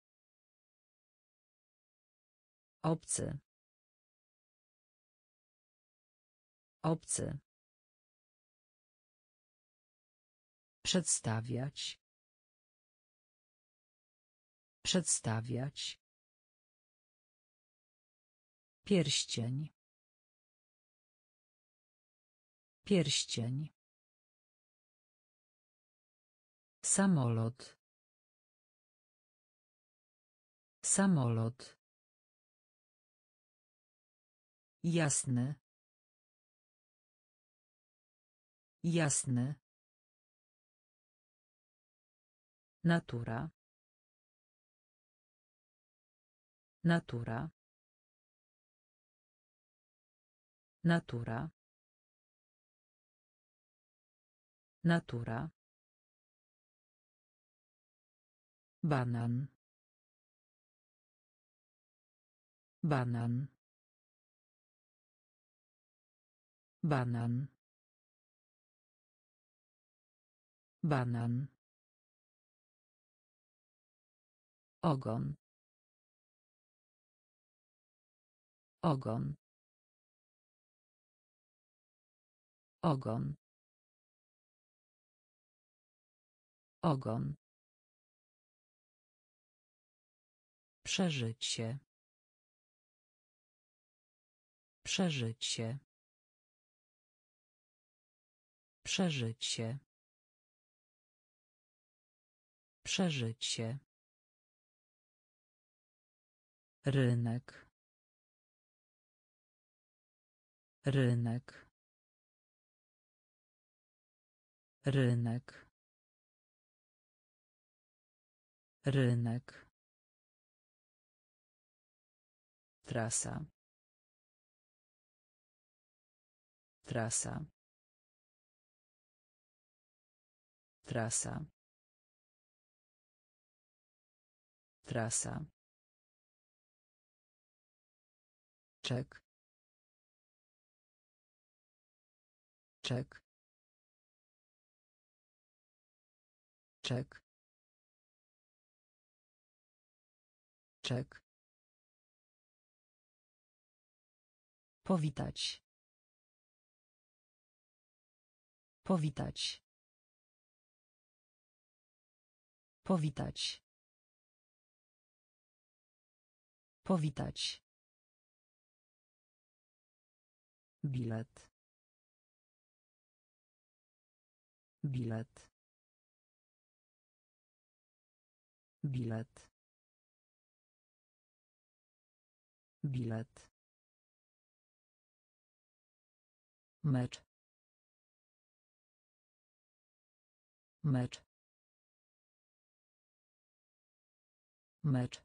Obcy. Obcy. Przedstawiać. Przedstawiać. Pierścień. Pierścień. Samolot. Samolot. Jasny. Jasny. Natura. Natura. Natura. Natura. Banan. Banan. Banan. Banan. Ogon. Ogon. Ogon. Ogon. Przeżycie. Przeżycie. Przeżycie. Przeżycie. Rynek. Rynek. Rynek. Rynek. Trasa. Trasa. Trasa. Trasa. Czek. Czek. Czek. Czek. Powitać. Powitać. Powitać. Powitać. Bilet. Bilet. Bilet. Bilet. Mecz. Mecz. Mecz.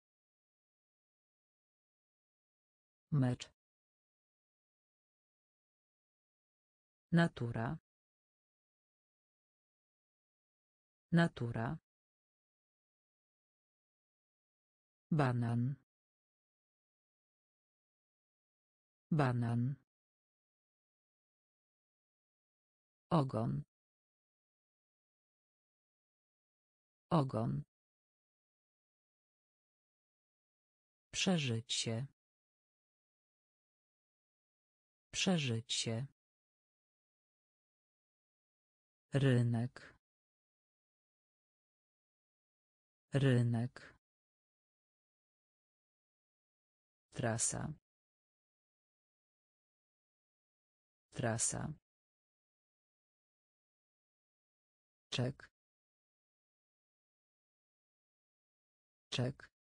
Mecz. Natura. Natura. Banan. Banan. Ogon. Ogon. Przeżycie. Przeżycie. Rynek. Rynek. Trasa. Trasa. Czek. Czek.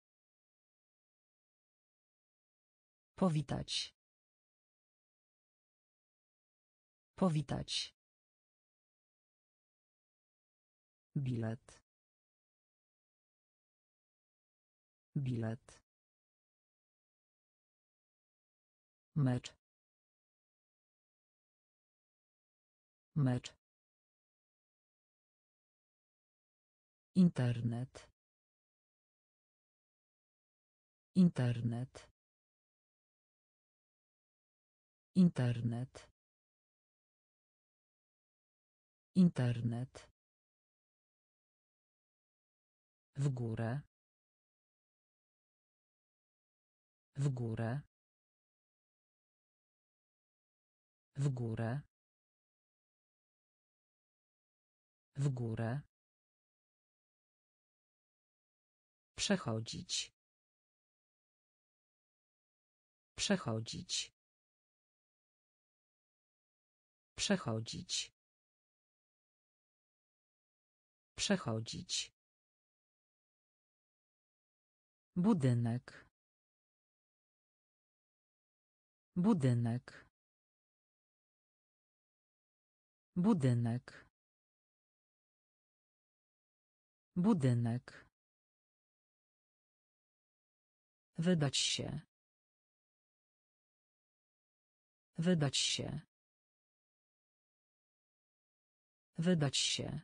Powitać. Powitać. Bilet. Bilet. Mecz. Mecz. Internet. Internet. Internet. Internet. W górę. W górę. W górę. W górę. Przechodzić. Przechodzić. Przechodzić. Przechodzić. Budynek. Budynek. Budynek. Budynek. Wydać się. Wydać się. Wydać się.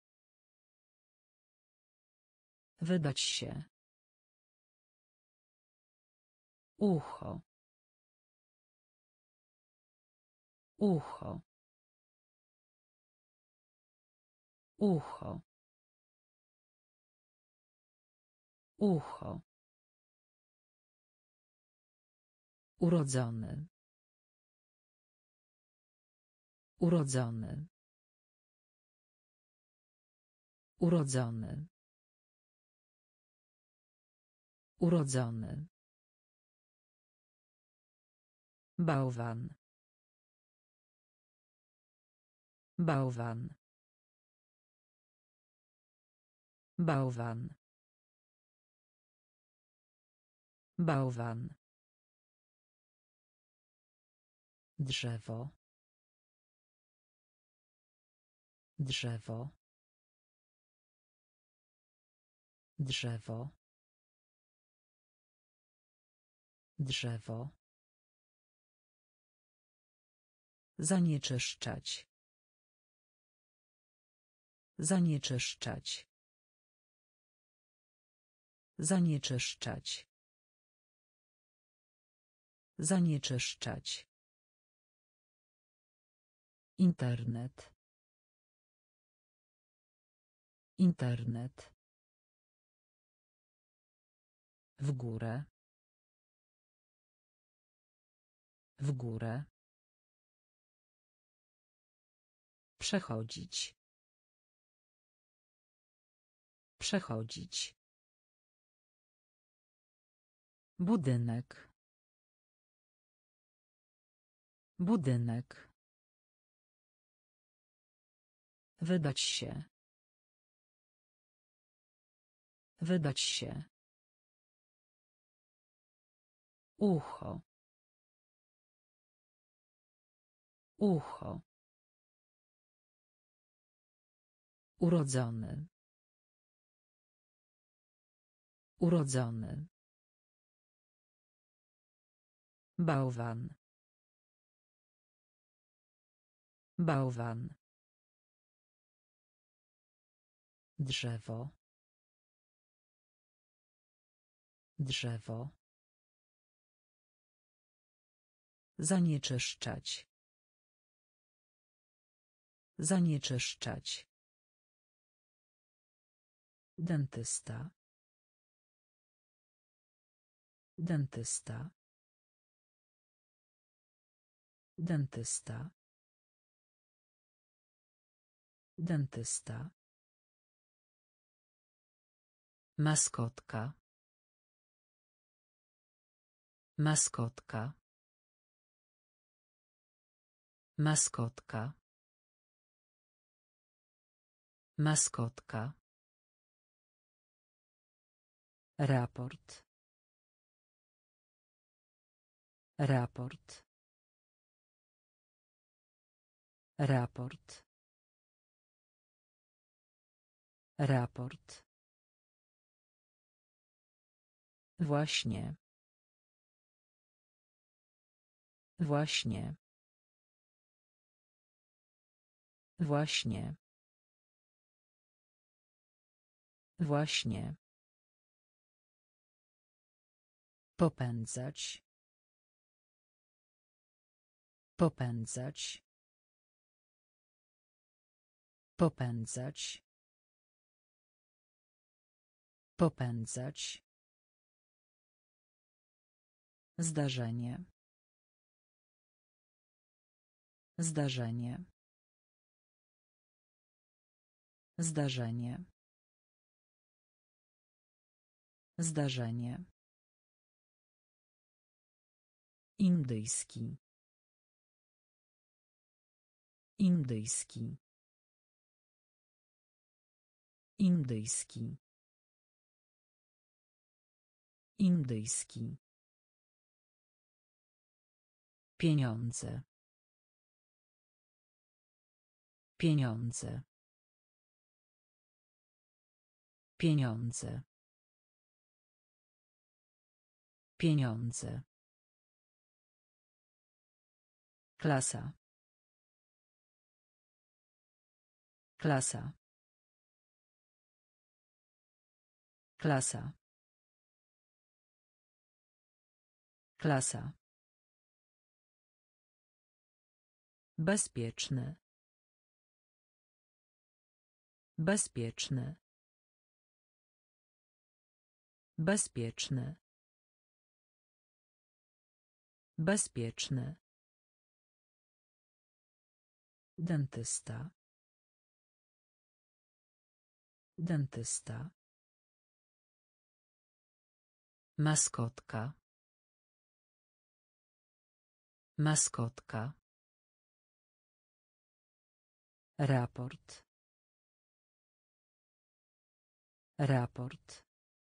Wydać się. Ucho. Ucho. Ucho. Ucho. Urodzony. Urodzony. Urodzony. Urodzony. Bałwan. Bałwan. Bałwan. Bałwan. Drzewo. Drzewo. Drzewo. Drzewo. Zanieczyszczać. Zanieczyszczać. Zanieczyszczać. Zanieczyszczać. Internet. Internet. W górę. W górę. Przechodzić. Przechodzić. Budynek. Budynek. Wydać się. Wydać się. Ucho. Ucho. Urodzony. Urodzony. Bałwan. Bałwan. Drzewo. Drzewo. Zanieczyszczać. Zanieczyszczać. Dentysta. Dentysta. Dentysta. Dentysta. Maskotka. Maskotka. Maskotka. Maskotka. Raport. Raport. Raport. Raport. Właśnie. Właśnie. Właśnie. Właśnie. Popędzać. Popędzać. Popędzać. Popędzać. Zdarzenie. Zdarzenie. Zdarzenie. Zdarzenie. Indyjski. Indyjski. Indyjski. Indyjski. Pieniądze. Pieniądze. Pieniądze. Pieniądze. Klasa. Klasa. Klasa. Klasa. Bezpieczny. Bezpieczny. Bezpieczny. Bezpieczny. Dentysta. Dentysta. Maskotka. Maskotka. Raport. Raport.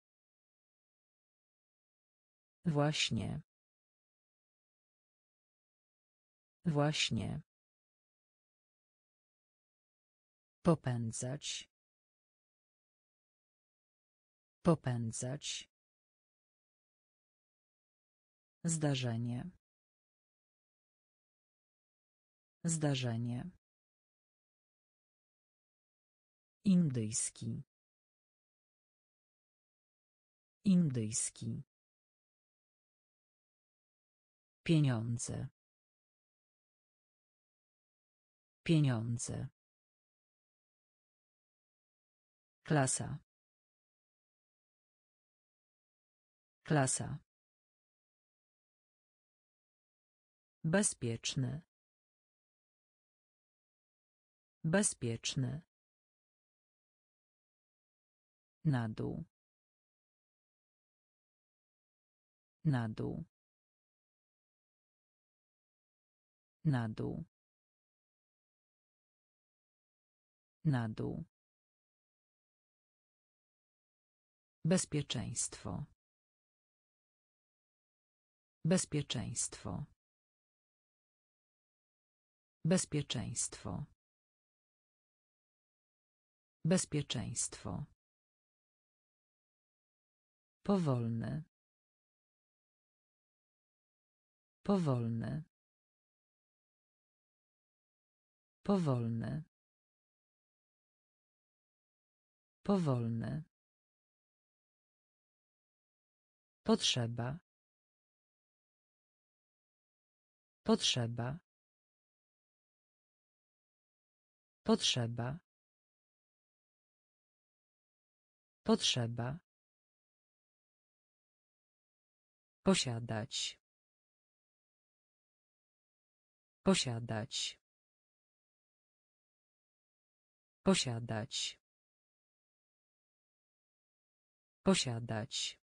Właśnie. Właśnie. Popędzać. Popędzać. Zdarzenie. Zdarzenie. Indyjski. Indyjski. Pieniądze. Pieniądze. Klasa. Klasa. Bezpieczny. Bezpieczny. Na dół. Na dół. Na dół. Na dół. Bezpieczeństwo. Bezpieczeństwo. Bezpieczeństwo. Bezpieczeństwo. Powolny. Powolny. Powolny. Powolny. Potrzeba. Potrzeba. Potrzeba. Potrzeba. Posiadać. Posiadać. Posiadać. Posiadać.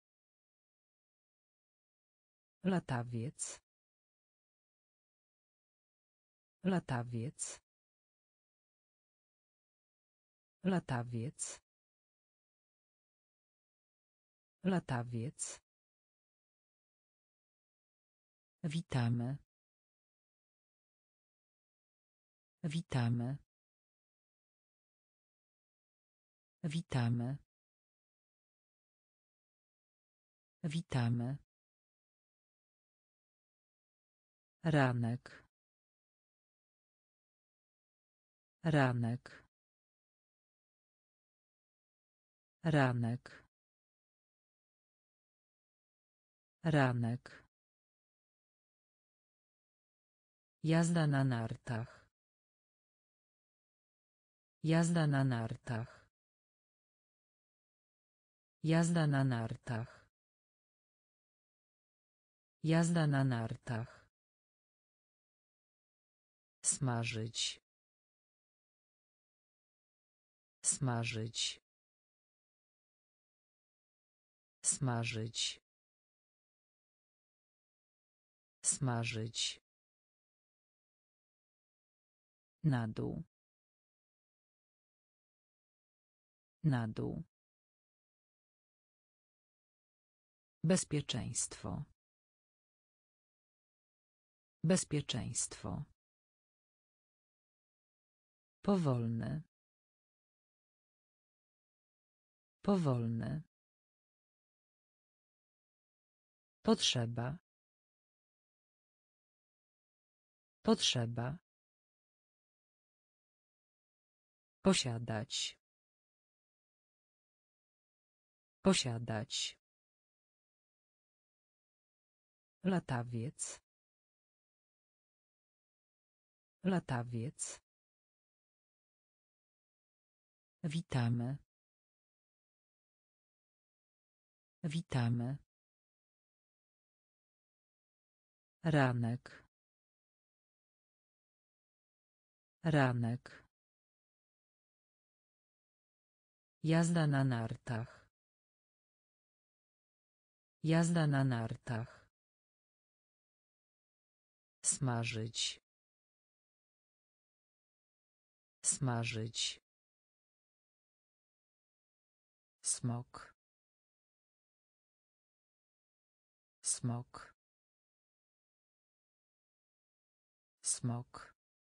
Latawiec. Latawiec. Latawiec. Latawiec. Witamy. Witamy. Witamy. Witamy. Ranek. Ranek. Ranek. Ranek. Jazda na nartach. Jazda na nartach. Jazda na nartach. Jazda na nartach. Smażyć. Smażyć. Smażyć. Smażyć. Na dół. Na dół. Bezpieczeństwo. Bezpieczeństwo. Powolny. Powolny. Potrzeba. Potrzeba. Posiadać. Posiadać. Latawiec. Latawiec. Witamy. Witamy. Ranek. Ranek. Jazda na nartach. Jazda na nartach. Smażyć. Smażyć. Smok. Smok. Smok.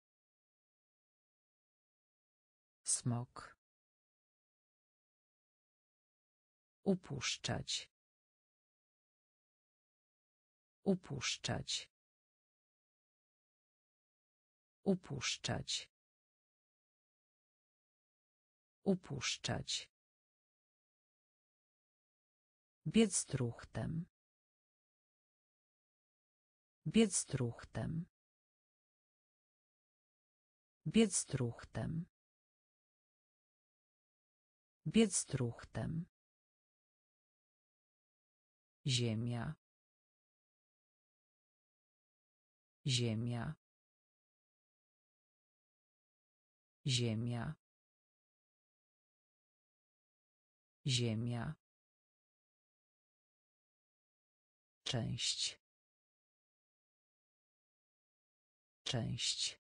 Smok. Upuszczać. Upuszczać. Upuszczać. Upuszczać. Biec truchtem. Biec truchtem. Biec truchtem. Biec truchtem. Ziemia. Ziemia. Ziemia. Ziemia. Część. Część.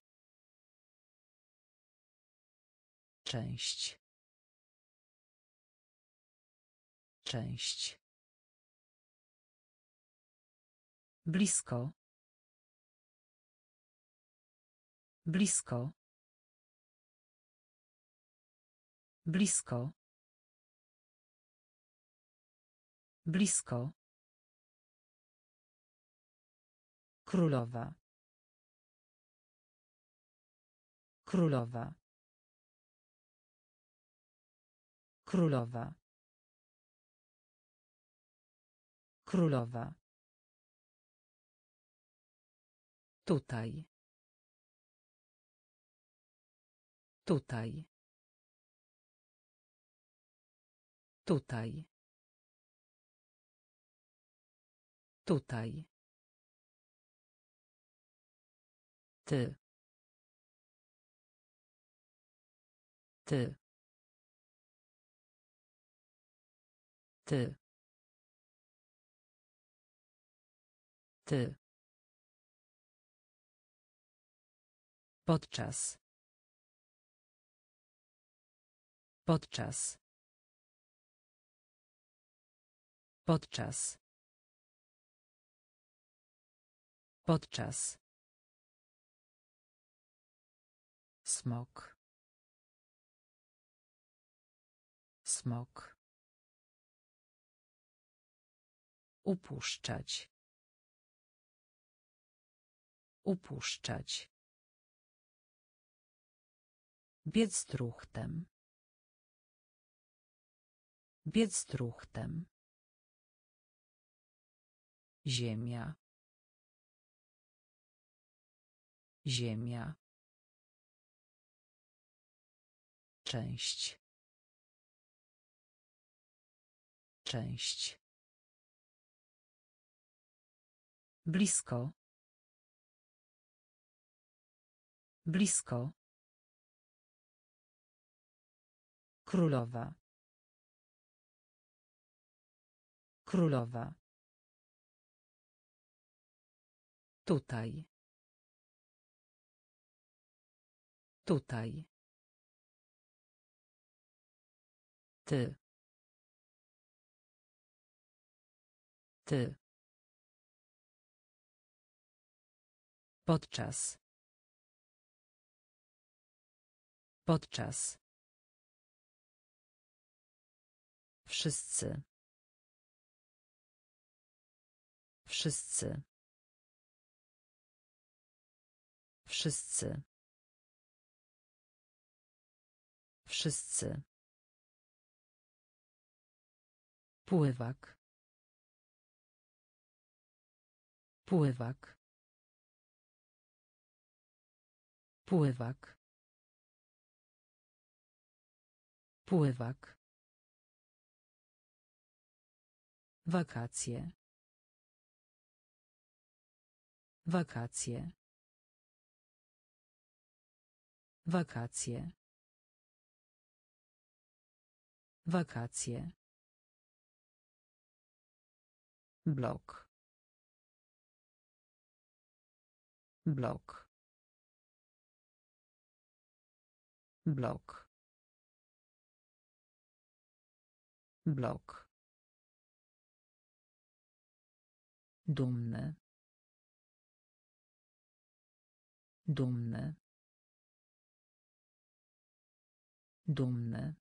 Część. Część. Blisko. Blisko. Blisko. Blisko. Królowa. Królowa. Królowa. Królowa. Tutaj. Tutaj. Tutaj. Tutaj. Ty. Ty. Ty. Ty. Podczas. Podczas. Podczas. Podczas. Smok. Smok. Upuszczać. Upuszczać. Biec truchtem. Biec truchtem. Ziemia. Ziemia. Część. Część. Blisko. Blisko. Królowa. Królowa. Tutaj. Tutaj. Ty. Ty. Podczas. Podczas. Wszyscy. Wszyscy. Wszyscy. Wszyscy. Pływak. Pływak. Pływak. Pływak. Wakacje. Wakacje. Wakacje. Wakacje. Blok. Blok. Blok. Blok. Dumny. Dumny. Dumny.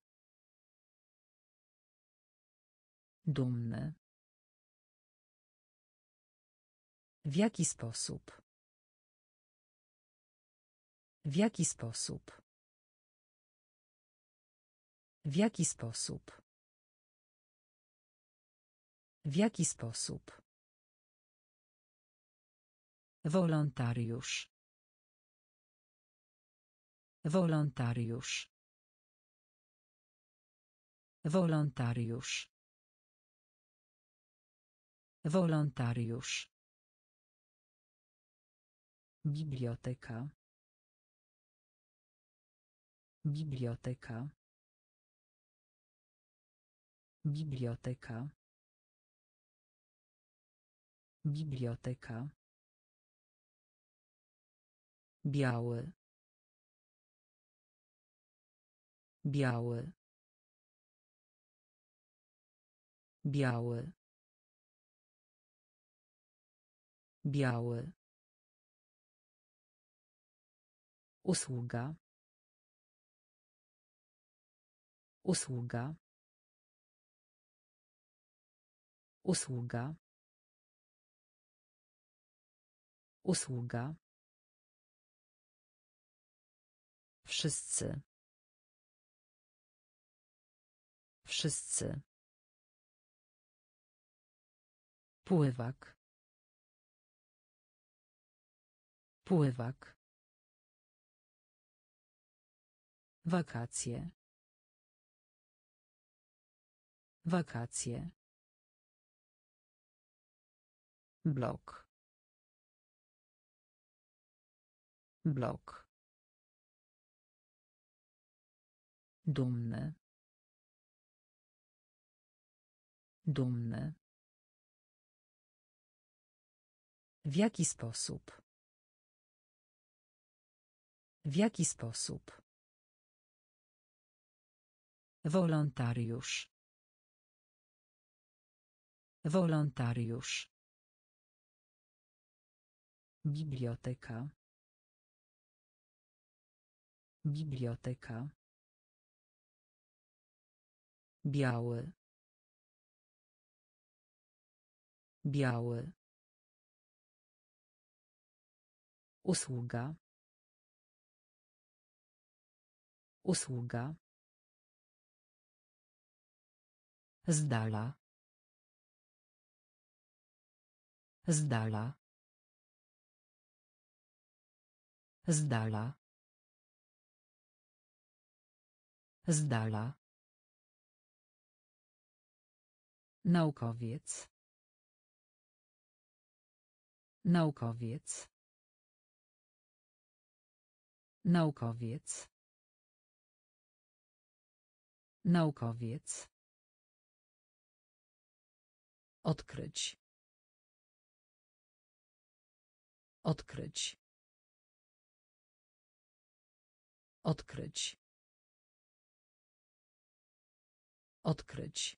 Dumny. W jaki sposób? W jaki sposób? W jaki sposób? W jaki sposób? Wolontariusz. Wolontariusz. Wolontariusz. Wolontariusz. Biblioteka. Biblioteka. Biblioteka. Biblioteka. Biały. Biały. Biały. Biały. Usługa. Usługa. Usługa. Usługa. Wszyscy. Wszyscy. Pływak. Pływak. Wakacje. Wakacje. Blok. Blok. Dumny. Dumny. W jaki sposób? W jaki sposób? Wolontariusz. Wolontariusz. Biblioteka. Biblioteka. Biały. Biały. Usługa. Usługa. Z dala. Z dala. Z dala. Z dala. Naukowiec. Naukowiec. Naukowiec. Naukowiec. Odkryć. Odkryć. Odkryć. Odkryć.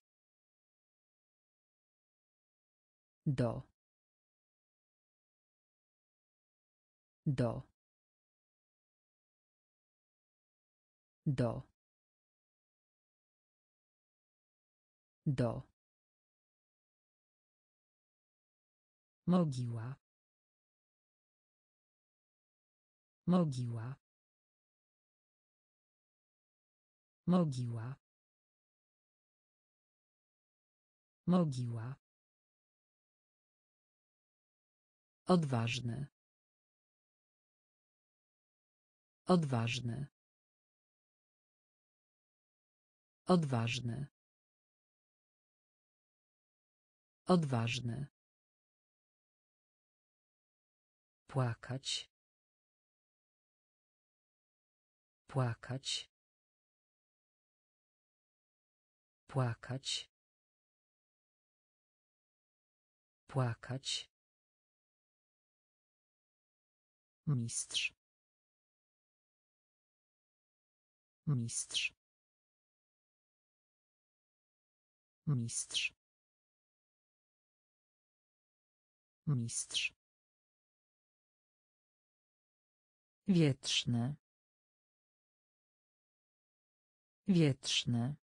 Do. Do. Do. Do. Mogiła. Mogiła. Mogiła. Mogiła. Odważny. Odważny. Odważny. Odważny. Płakać. Płakać. Płakać. Płakać. Mistrz. Mistrz. Mistrz. Mistrz. Wietrzny. Wietrzny.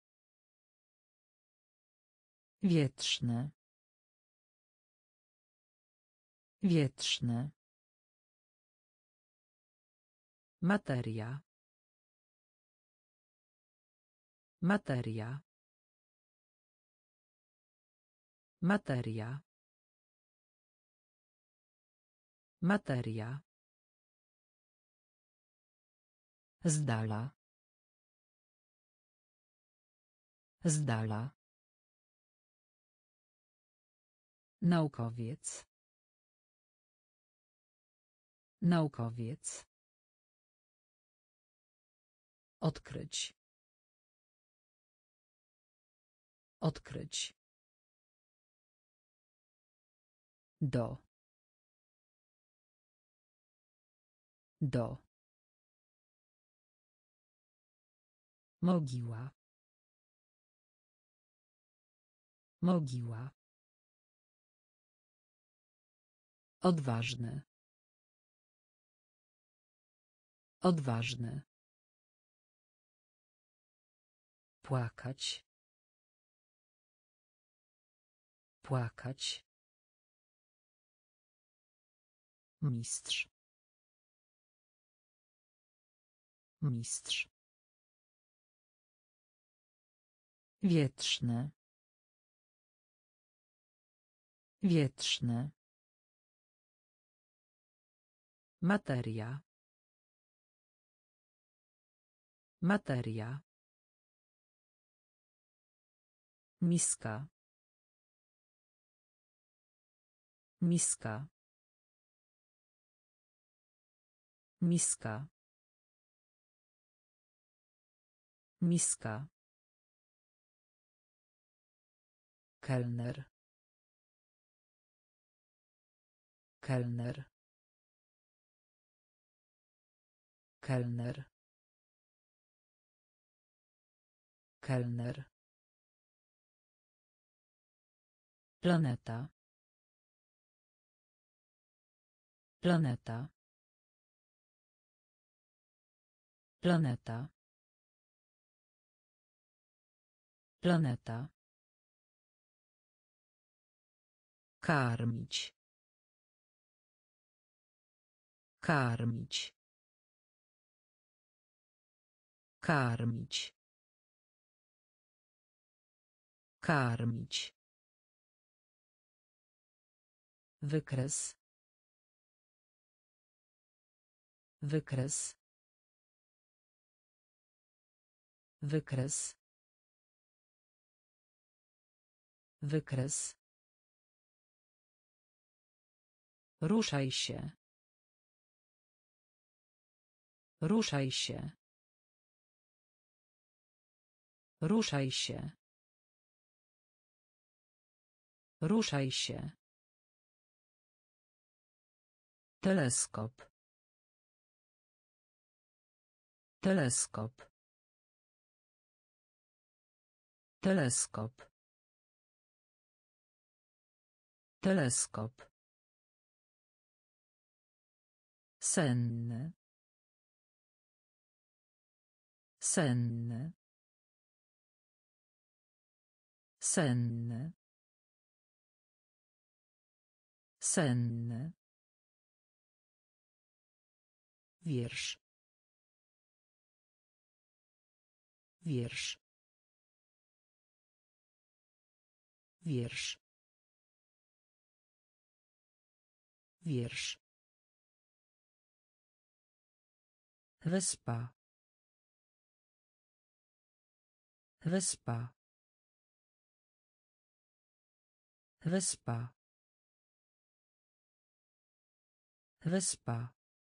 Wietrzny. Wietrzny. Materia. Materia. Materia. Materia. Z dala. Z dala. Naukowiec. Naukowiec. Odkryć. Odkryć. Do. Do. Mogiła. Mogiła. Odważny. Odważny. Płakać. Płakać. Mistrz. Mistrz. Wietrzny. Wietrzny. Materia. Materia. Miska. Miska. Miska. Miska. Kelner. Kelner. Kelner. Kelner. Planeta. Planeta. Planeta. Planeta. Karmić. Karmić. Karmić. Karmić. Wykres. Wykres. Wykres. Wykres. Ruszaj się. Ruszaj się. Ruszaj się. Ruszaj się. Teleskop. Teleskop. Teleskop. Teleskop. Senny. Senny. Senny. Senny. Wiersz. Wiersz. Wiersz. Wiersz. Wyspa. Wyspa. Wyspa. Wyspa.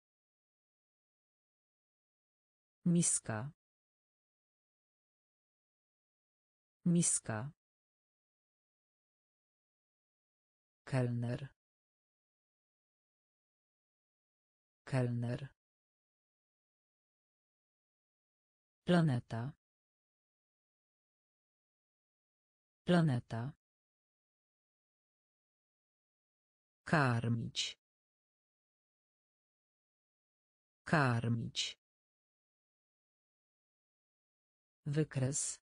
Miska. Miska. Kelner. Kelner. Planeta. Planeta. Karmić. Karmić. Wykres.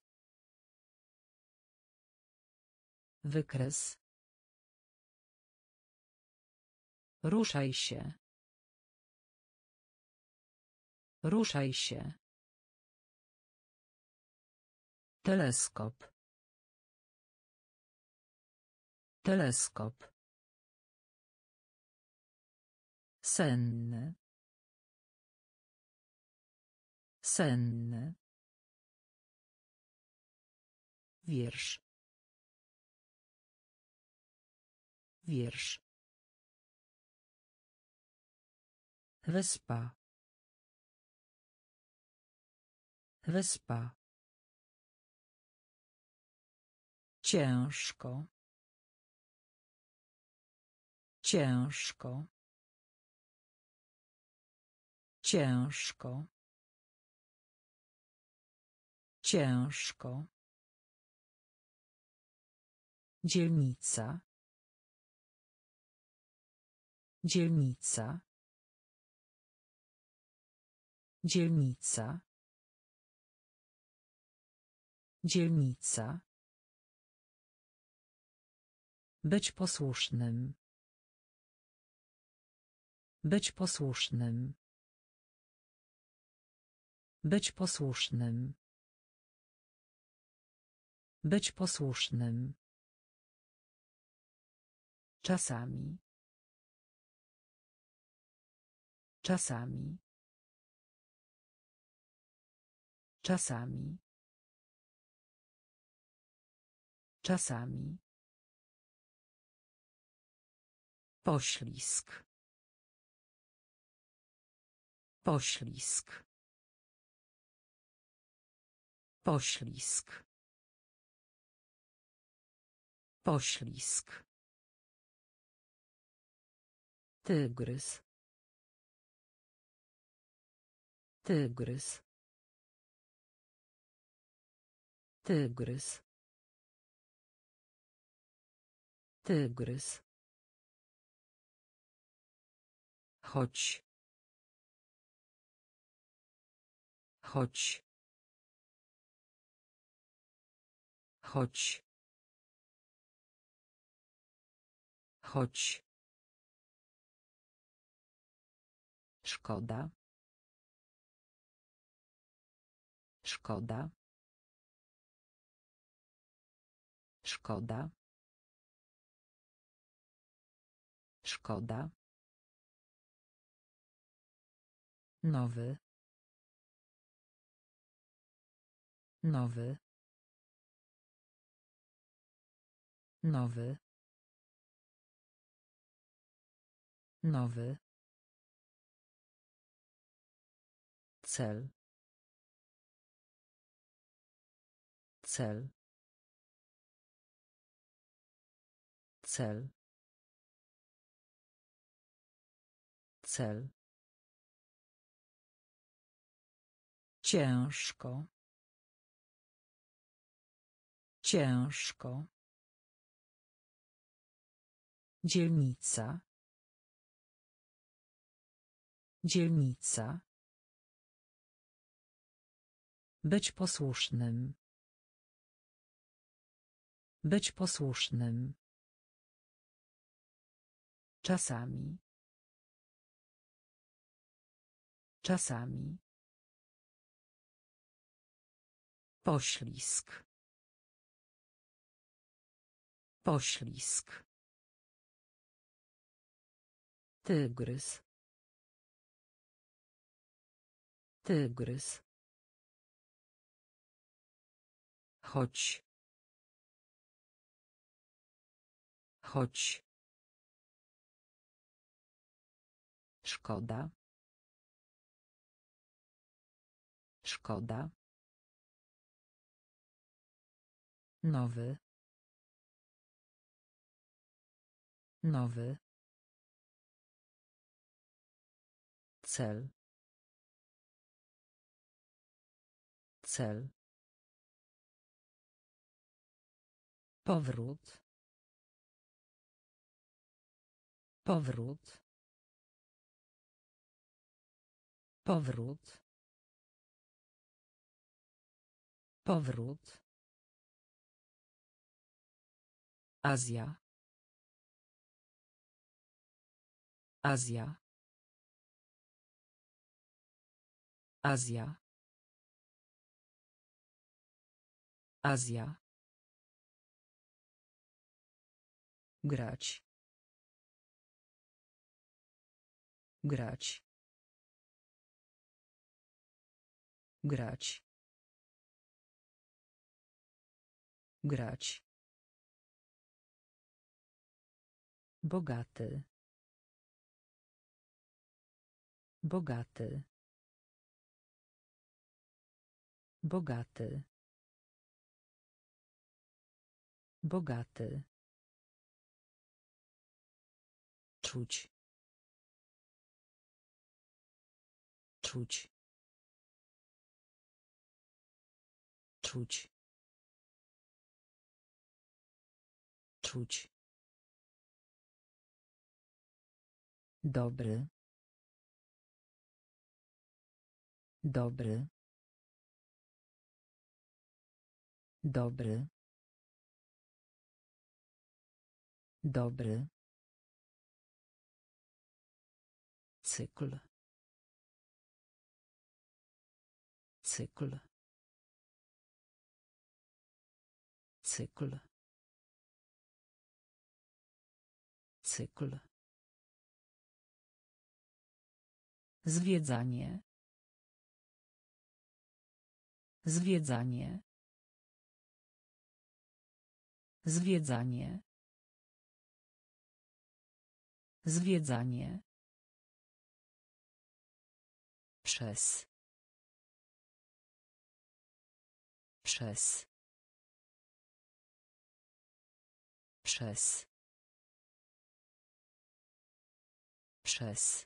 Wykres. Ruszaj się. Ruszaj się. Teleskop. Teleskop. Senny. Senny. Wiersz. Wiersz. Wyspa. Wyspa. Ciężko. Ciężko. Ciężko. Ciężko. Dzielnica. Dzielnica. Dzielnica. Dzielnica. Być posłusznym. Być posłusznym. Być posłusznym. Być posłusznym. Czasami. Czasami. Czasami. Czasami. Poślizg. Poślizg. Poślizg. Poślizg. Tygrys. Tygrys. Tygrys. Tygrys. Chodź. Chodź. Chodź. Chodź. Szkoda. Szkoda. Szkoda. Szkoda. Nowy. Nowy. Nowy. Nowy. Cel. Cel. Cel. Cel. Ciężko. Ciężko. Dzielnica. Dzielnica. Być posłusznym. Być posłusznym. Czasami. Czasami. Poślizg. Poślizg. Tygrys. Tygrys. Chodź. Chodź. Szkoda. Szkoda. Nowy. Nowy. Cel. Cel. Powrót. Powrót. Powrót. Powrót. Azja. Azja. Azja. Azja. Grać. Grać. Grać. Grać. Bogaty. Bogaty. Bogaty. Bogaty. Czuć. Czuć. Czuć. Czuć. Dobry. Dobry. Dobry. Dobry. Cykl. Cykl. Cykl. Cykl. Zwiedzanie. Zwiedzanie. Zwiedzanie. Zwiedzanie. Przez. Przez. Przez. Przez.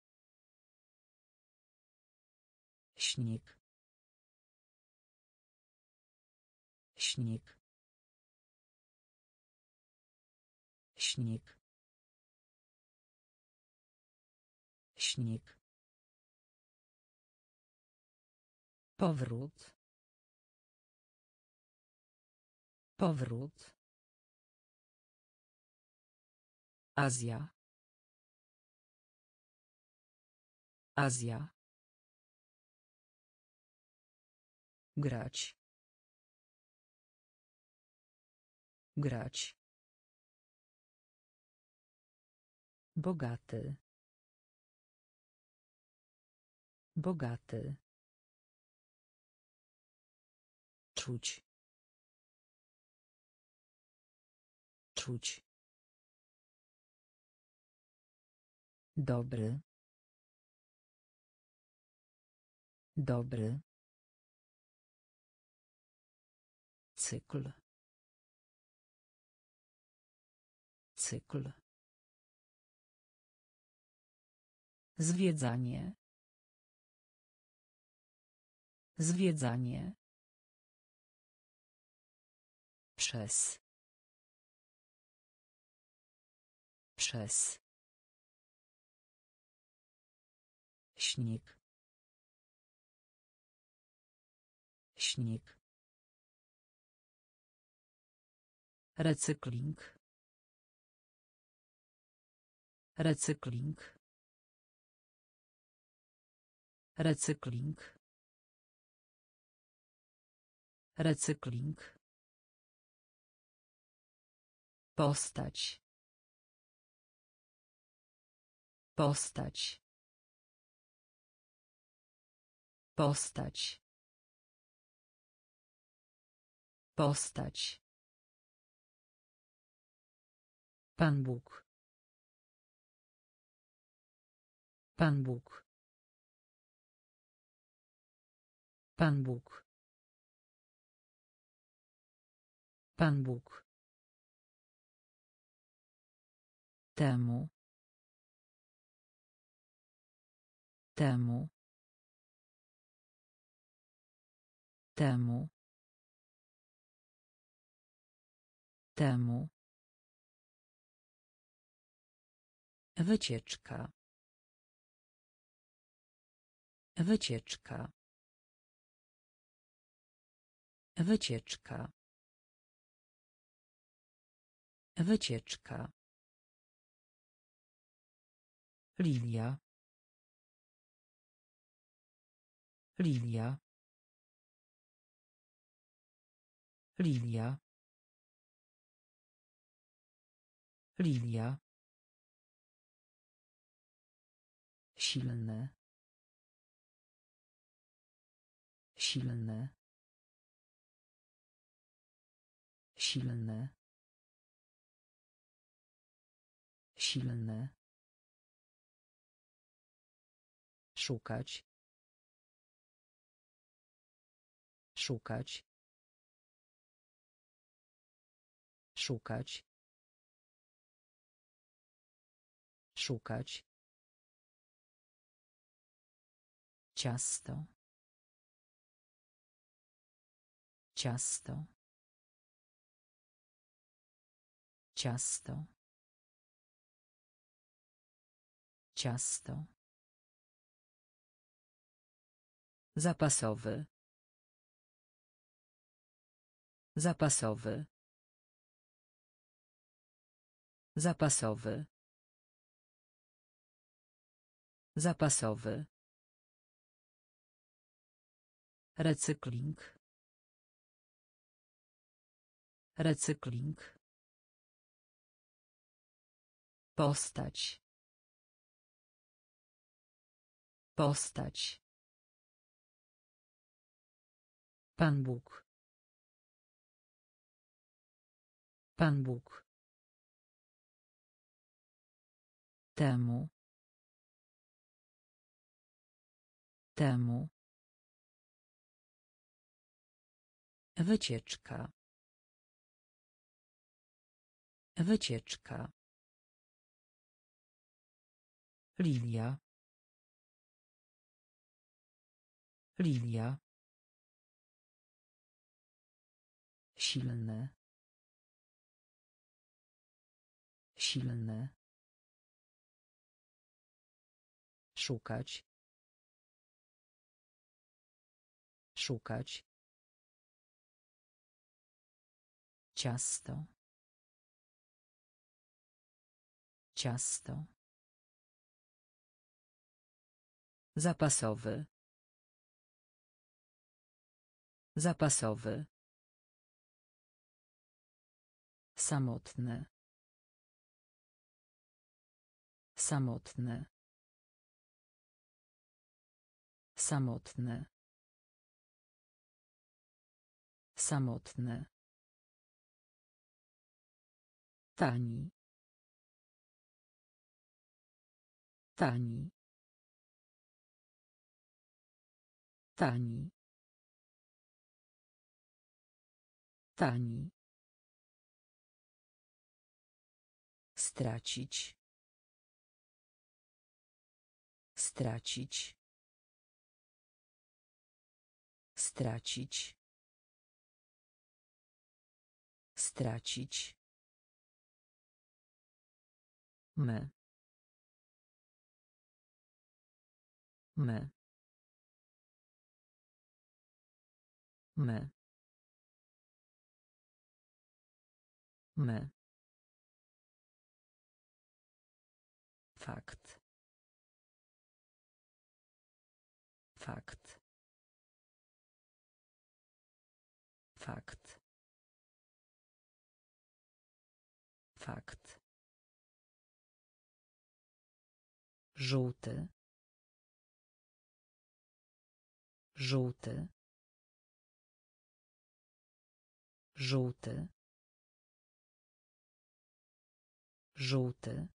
Śnieg. Śnieg. Śnieg. Śnieg. Powrót. Powrót. Azja. Azja. Grać. Grać. Bogaty. Bogaty. Czuć. Czuć. Dobry. Dobry. Cykl. Cykl. Zwiedzanie. Zwiedzanie. Przez. Przez. Śnieg. Śnieg. Recykling. Recykling. Recykling. Recykling. Postać. Postać. Postać. Postać. Pan Bóg. Pan Bóg. Pan Bóg. Pan Bóg. Temu. Temu. Temu. Temu. Wycieczka. Wycieczka. Wycieczka. Wycieczka. Lilia. Lilia. Lilia. Lilia. Silny. Silny. Silny. Silny. Szukać. Szukać. Szukać. Szukać. Ciasto. Ciasto. Ciasto. Ciasto. Zapasowy. Zapasowy. Zapasowy. Zapasowy. Recykling. Recykling. Postać. Postać. Pan Bóg. Pan Bóg. Temu. Temu. Wycieczka. Wycieczka. Lilia. Lilia. Silny. Silny. Szukać. Szukać. Ciasto. Ciasto. Zapasowy. Zapasowy. Samotny. Samotny. Samotny. Samotny. Tani. Tani. Tani. Tani. Stracić. Stracić. Stracić. Stracić. My. My. My. My. Fakt. Fakt. Fakt. Fakt. Żółty. Żółty. Żółty. Żółty.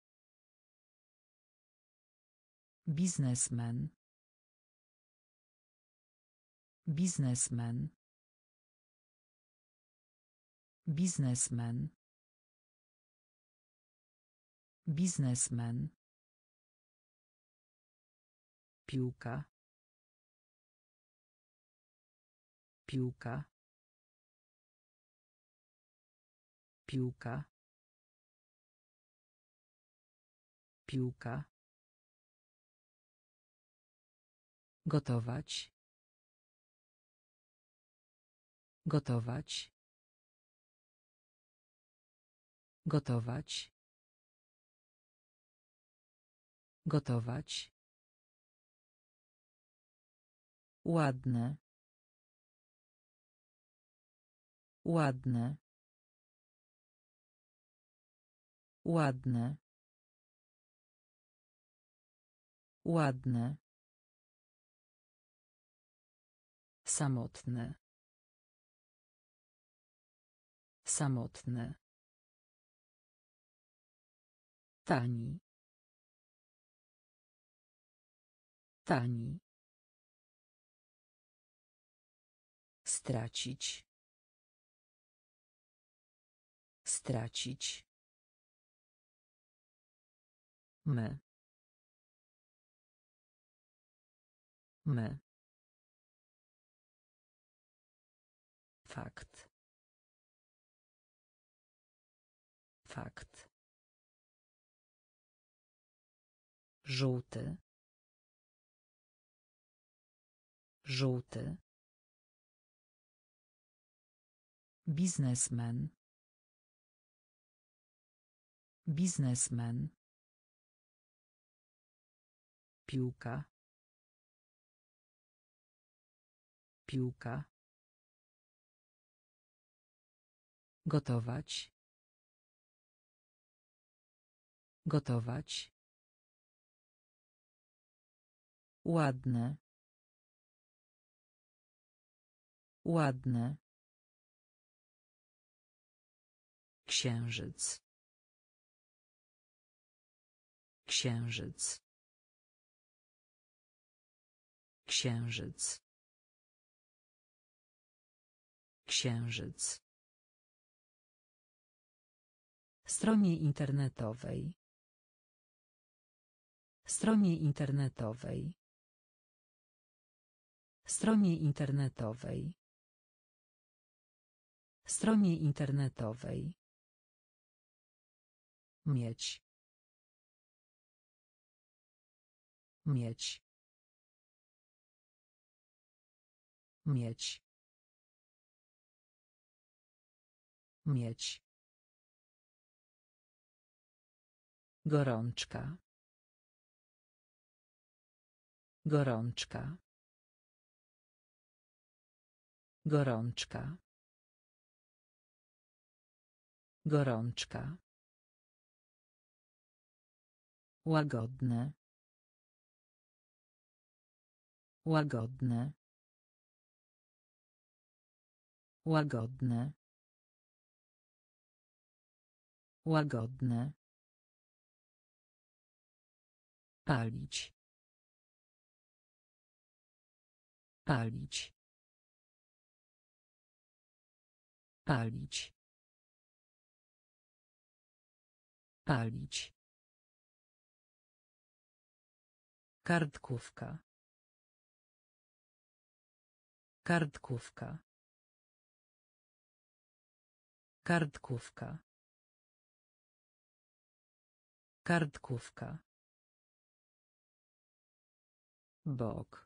Biznesmen. Biznesmen. Biznesmen. Biznesmen. Piłka. Piłka. Piłka. Piłka. Gotować. Gotować. Gotować. Gotować. Ładne. Ładne. Ładne. Ładne. Samotne. Samotne. Tani. Tani. Stracić. Stracić. My. My. Fakt. Fakt. Żółty. Żółty. Biznesmen. Biznesmen. Piłka. Piłka. Gotować. Gotować. Ładne. Ładne. Księżyc. Księżyc. Księżyc. Księżyc. Stronie internetowej. Stronie internetowej. Stronie internetowej. Stronie internetowej. Mieć. Mieć. Mieć. Mieć. Gorączka. Gorączka. Gorączka. Gorączka. Łagodne. Łagodne. Łagodne. Łagodne. Palić. Palić. Palić. Palić. Kartkówka. Kartkówka. Kartkówka. Kartkówka. Bok.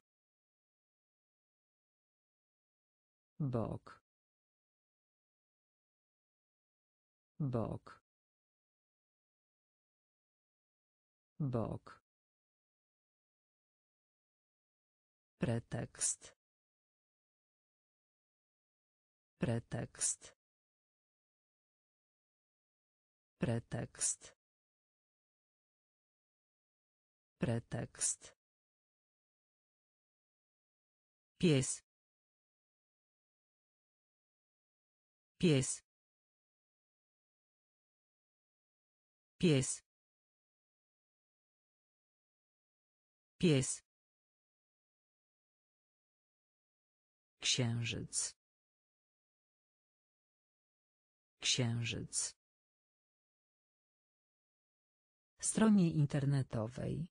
Bok. Bok. Bok. Pretekst. Pretekst. Pretekst. Pretekst. Pies. Pies. Pies. Pies. Księżyc. Księżyc. Stronie internetowej.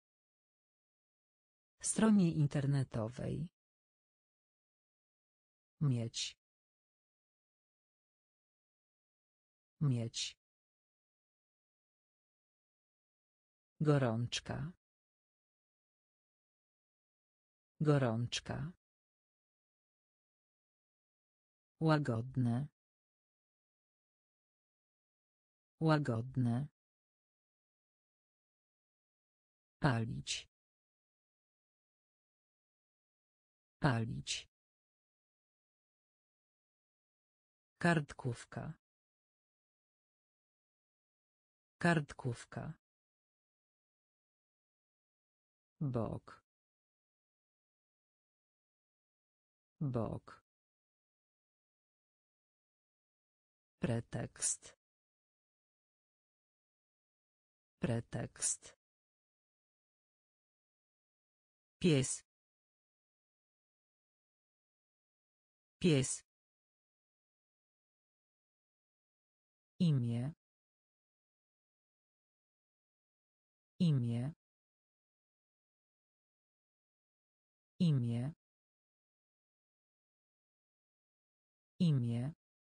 Stronie internetowej. Mieć. Mieć. Gorączka. Gorączka. Łagodne. Łagodne. Palić. Palić. Kartkówka. Kartkówka. Bok. Bok. Pretekst. Pretekst. Pies. Pies. Imię. Imię. Imię. Imię.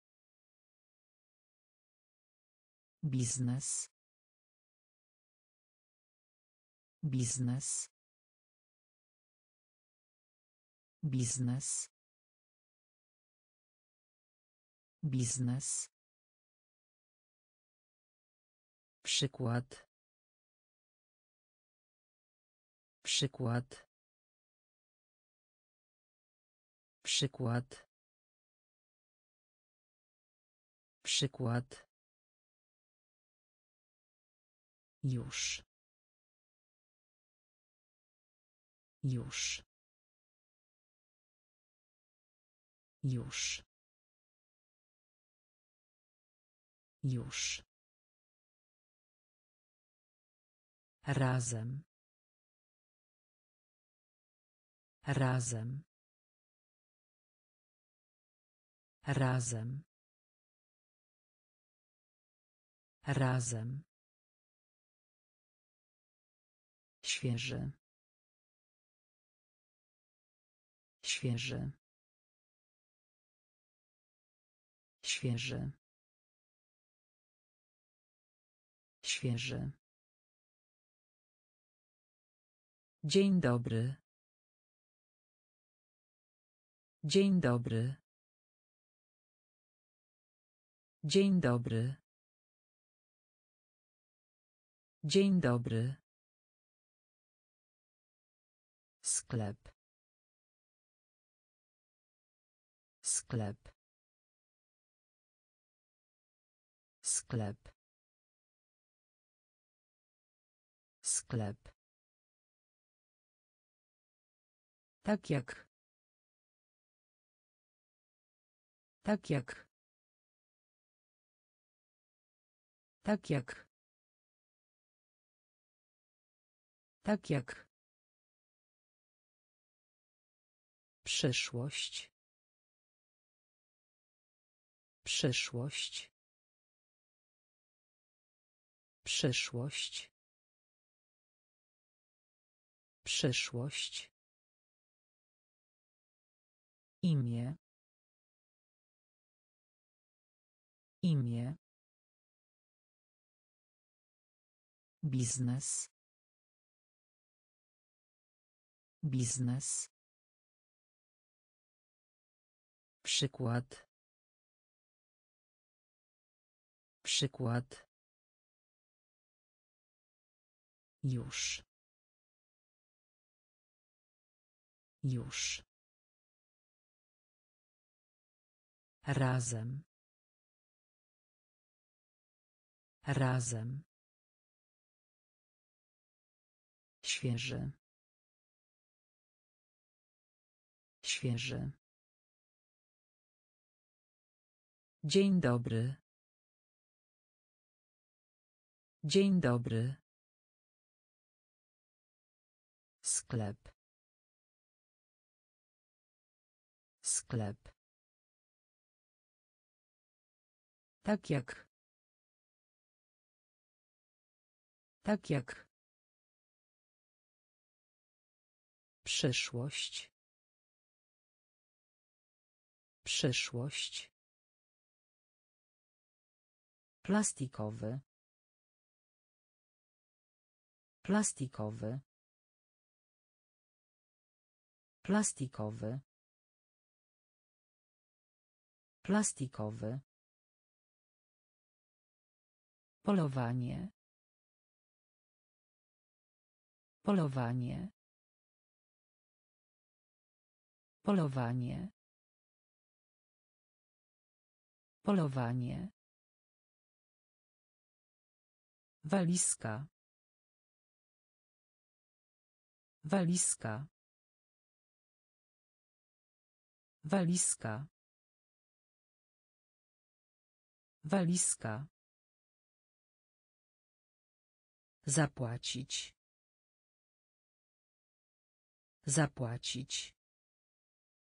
Biznes. Biznes. Biznes. Biznes. Przykład. Przykład. Przykład. Przykład. Już. Już. Już. Już. Razem. Razem. Razem. Razem. Świeży. Świeży. Świeży. Świeży. Dzień dobry. Dzień dobry. Dzień dobry. Dzień dobry. Sklep. Sklep. Sklep. Sklep. Tak jak. Tak jak. Tak jak. Tak jak. Przyszłość. Przyszłość. Przyszłość. Przyszłość. Imię. Imię. Biznes. Biznes. Przykład. Przykład. Już. Już. Razem. Razem. Świeży. Świeży. Dzień dobry. Dzień dobry. Sklep. Sklep. Tak jak. Tak jak. Przyszłość. Przyszłość. Plastikowy. Plastikowy. Plastikowy. Plastikowy. Polowanie. Polowanie. Polowanie. Polowanie. Walizka. Walizka. Walizka. Walizka. Zapłacić. Zapłacić.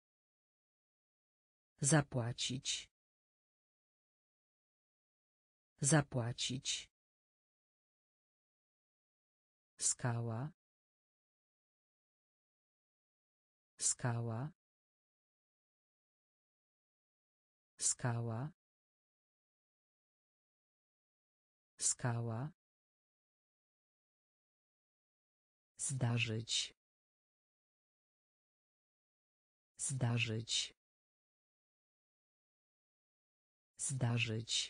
Zapłacić. Zapłacić. Skała. Skała. Skała. Skała. Zdarzyć. Zdarzyć. Zdarzyć.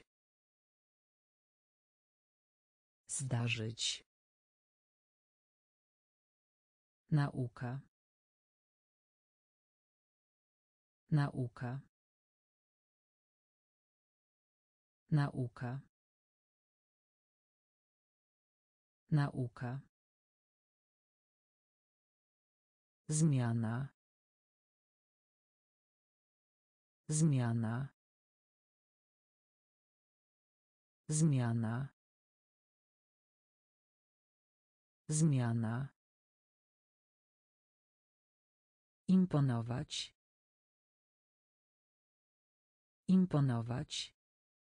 Zdarzyć. Nauka. Nauka. Nauka. Nauka. Zmiana. Zmiana. Zmiana. Zmiana. Imponować. Imponować.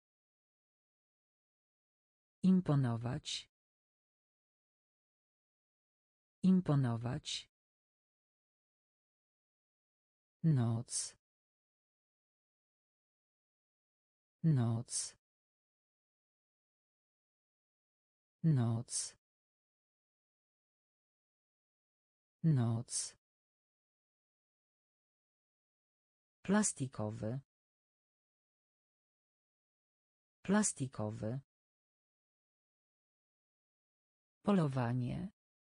Imponować. Imponować. Noc. Noc. Noc. Noc. Plastikowy. Plastikowy. Polowanie.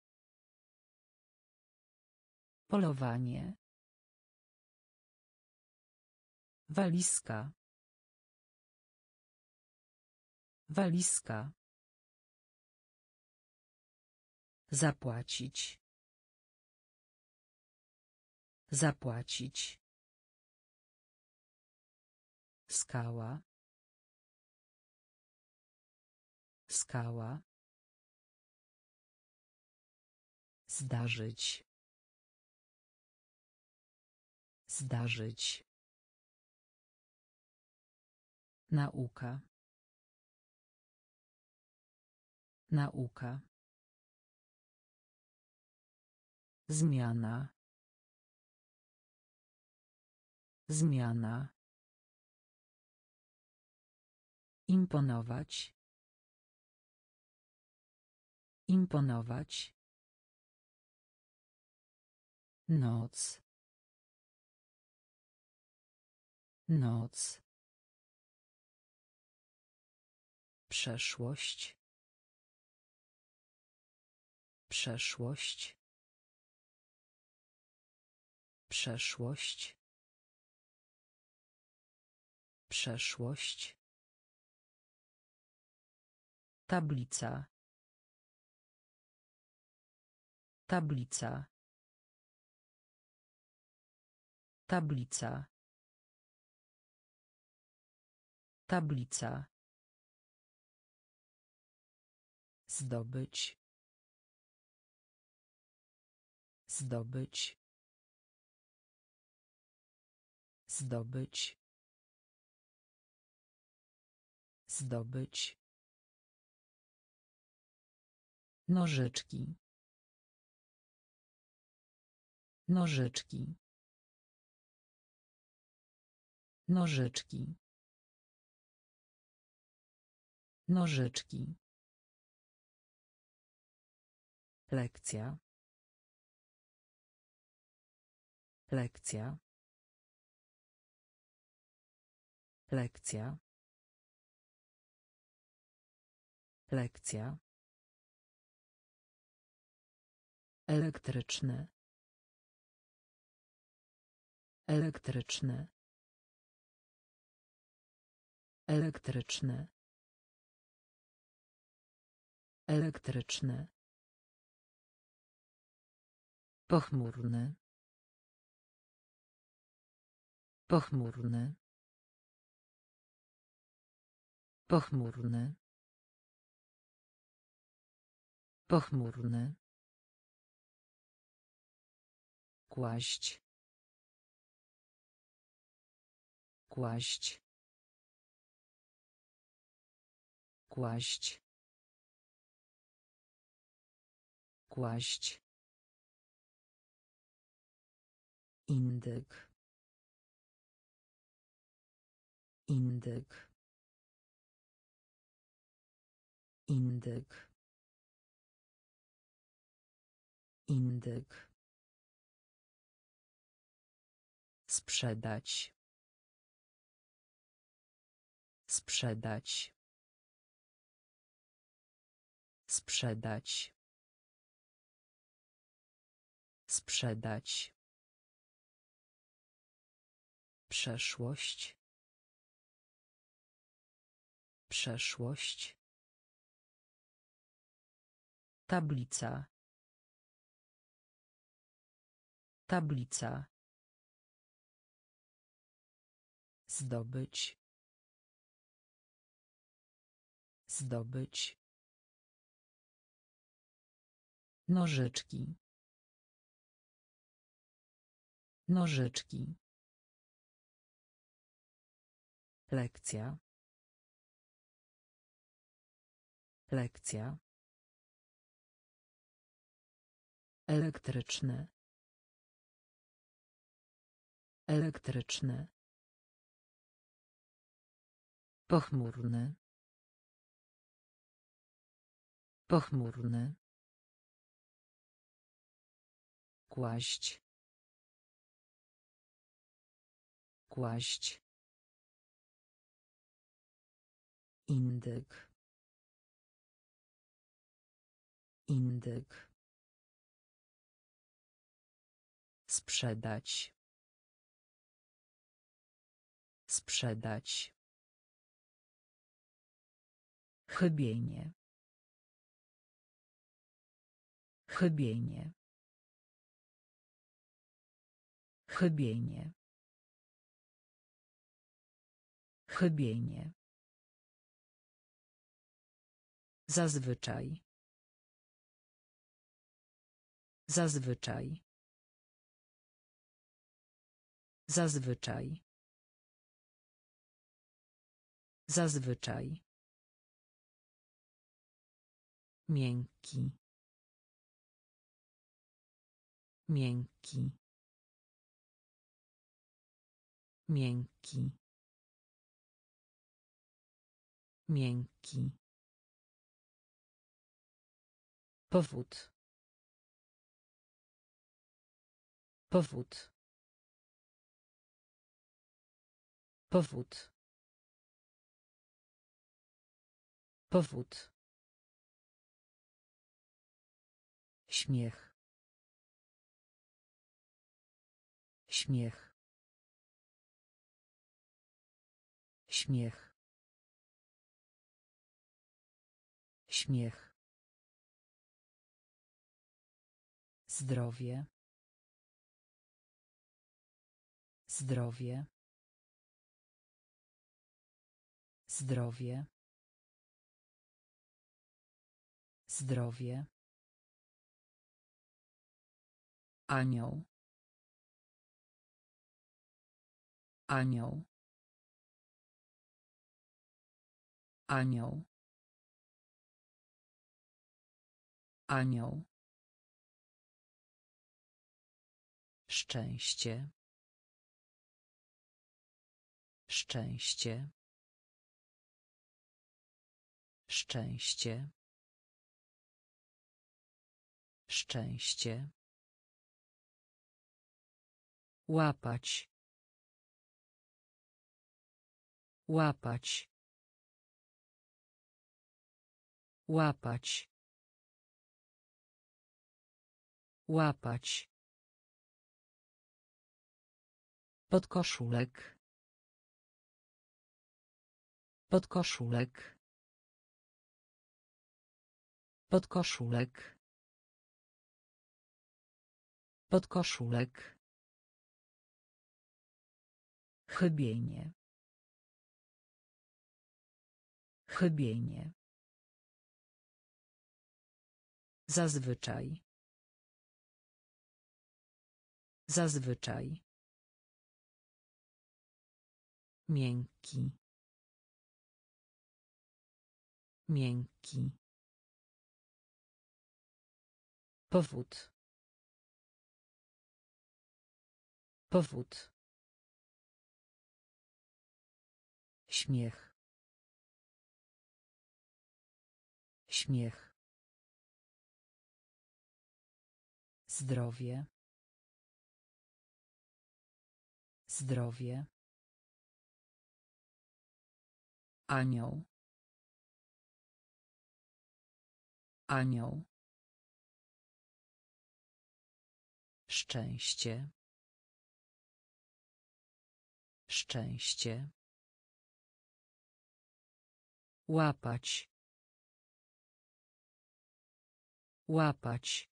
Polowanie. Walizka. Walizka. Zapłacić. Zapłacić. Skała. Skała. Zdarzyć. Zdarzyć. Nauka. Nauka. Zmiana. Zmiana. Imponować. Imponować. Noc. Noc. Przeszłość. Przeszłość. Przeszłość. Przeszłość. Tablica. Tablica. Tablica. Tablica. Zdobyć. Zdobyć. Zdobyć. Zdobyć. Nożyczki. Nożyczki. Nożyczki. Nożyczki. Lekcja. Lekcja. Lekcja. Lekcja. Elektryczny. Elektryczny. Elektryczny. Elektryczny. Pochmurny. Pochmurny. Pochmurny. Pochmurny. Kłaść. Kłaść. Kłaść. Kłaść. Indyk. Indyk. Indyk. Indyk. Sprzedać. Sprzedać. Sprzedać. Sprzedać. Przeszłość. Przeszłość. Tablica. Tablica. Zdobyć. Zdobyć. Nożyczki. Nożyczki. Lekcja. Lekcja. Elektryczny. Elektryczny. Pochmurny. Pochmurny. Kłaść. Kłaść. Indyk. Indyk. Sprzedać. Sprzedać. Chybienie. Chybienie. Chybienie. Chybienie. Zazwyczaj. Zazwyczaj. Zazwyczaj. Zazwyczaj. Miękki. Miękki. Miękki. Miękki. Powód. Powód. Powód. Powód. Śmiech. Śmiech. Śmiech. Śmiech. Zdrowie. Zdrowie. Zdrowie. Zdrowie. Anioł. Anioł. Anioł. Anioł. Szczęście. Szczęście. Szczęście. Szczęście. Łapać. Łapać. Łapać. Łapać. Podkoszulek. Podkoszulek. Podkoszulek. Podkoszulek. Chybienie. Chybienie. Zazwyczaj. Zazwyczaj. Miękki. Miękki. Powód. Powód. Śmiech. Śmiech. Zdrowie. Zdrowie. Anioł. Anioł. Szczęście. Szczęście. Łapać. Łapać.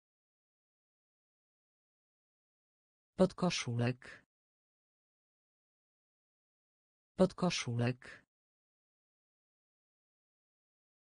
Podkoszulek. Podkoszulek.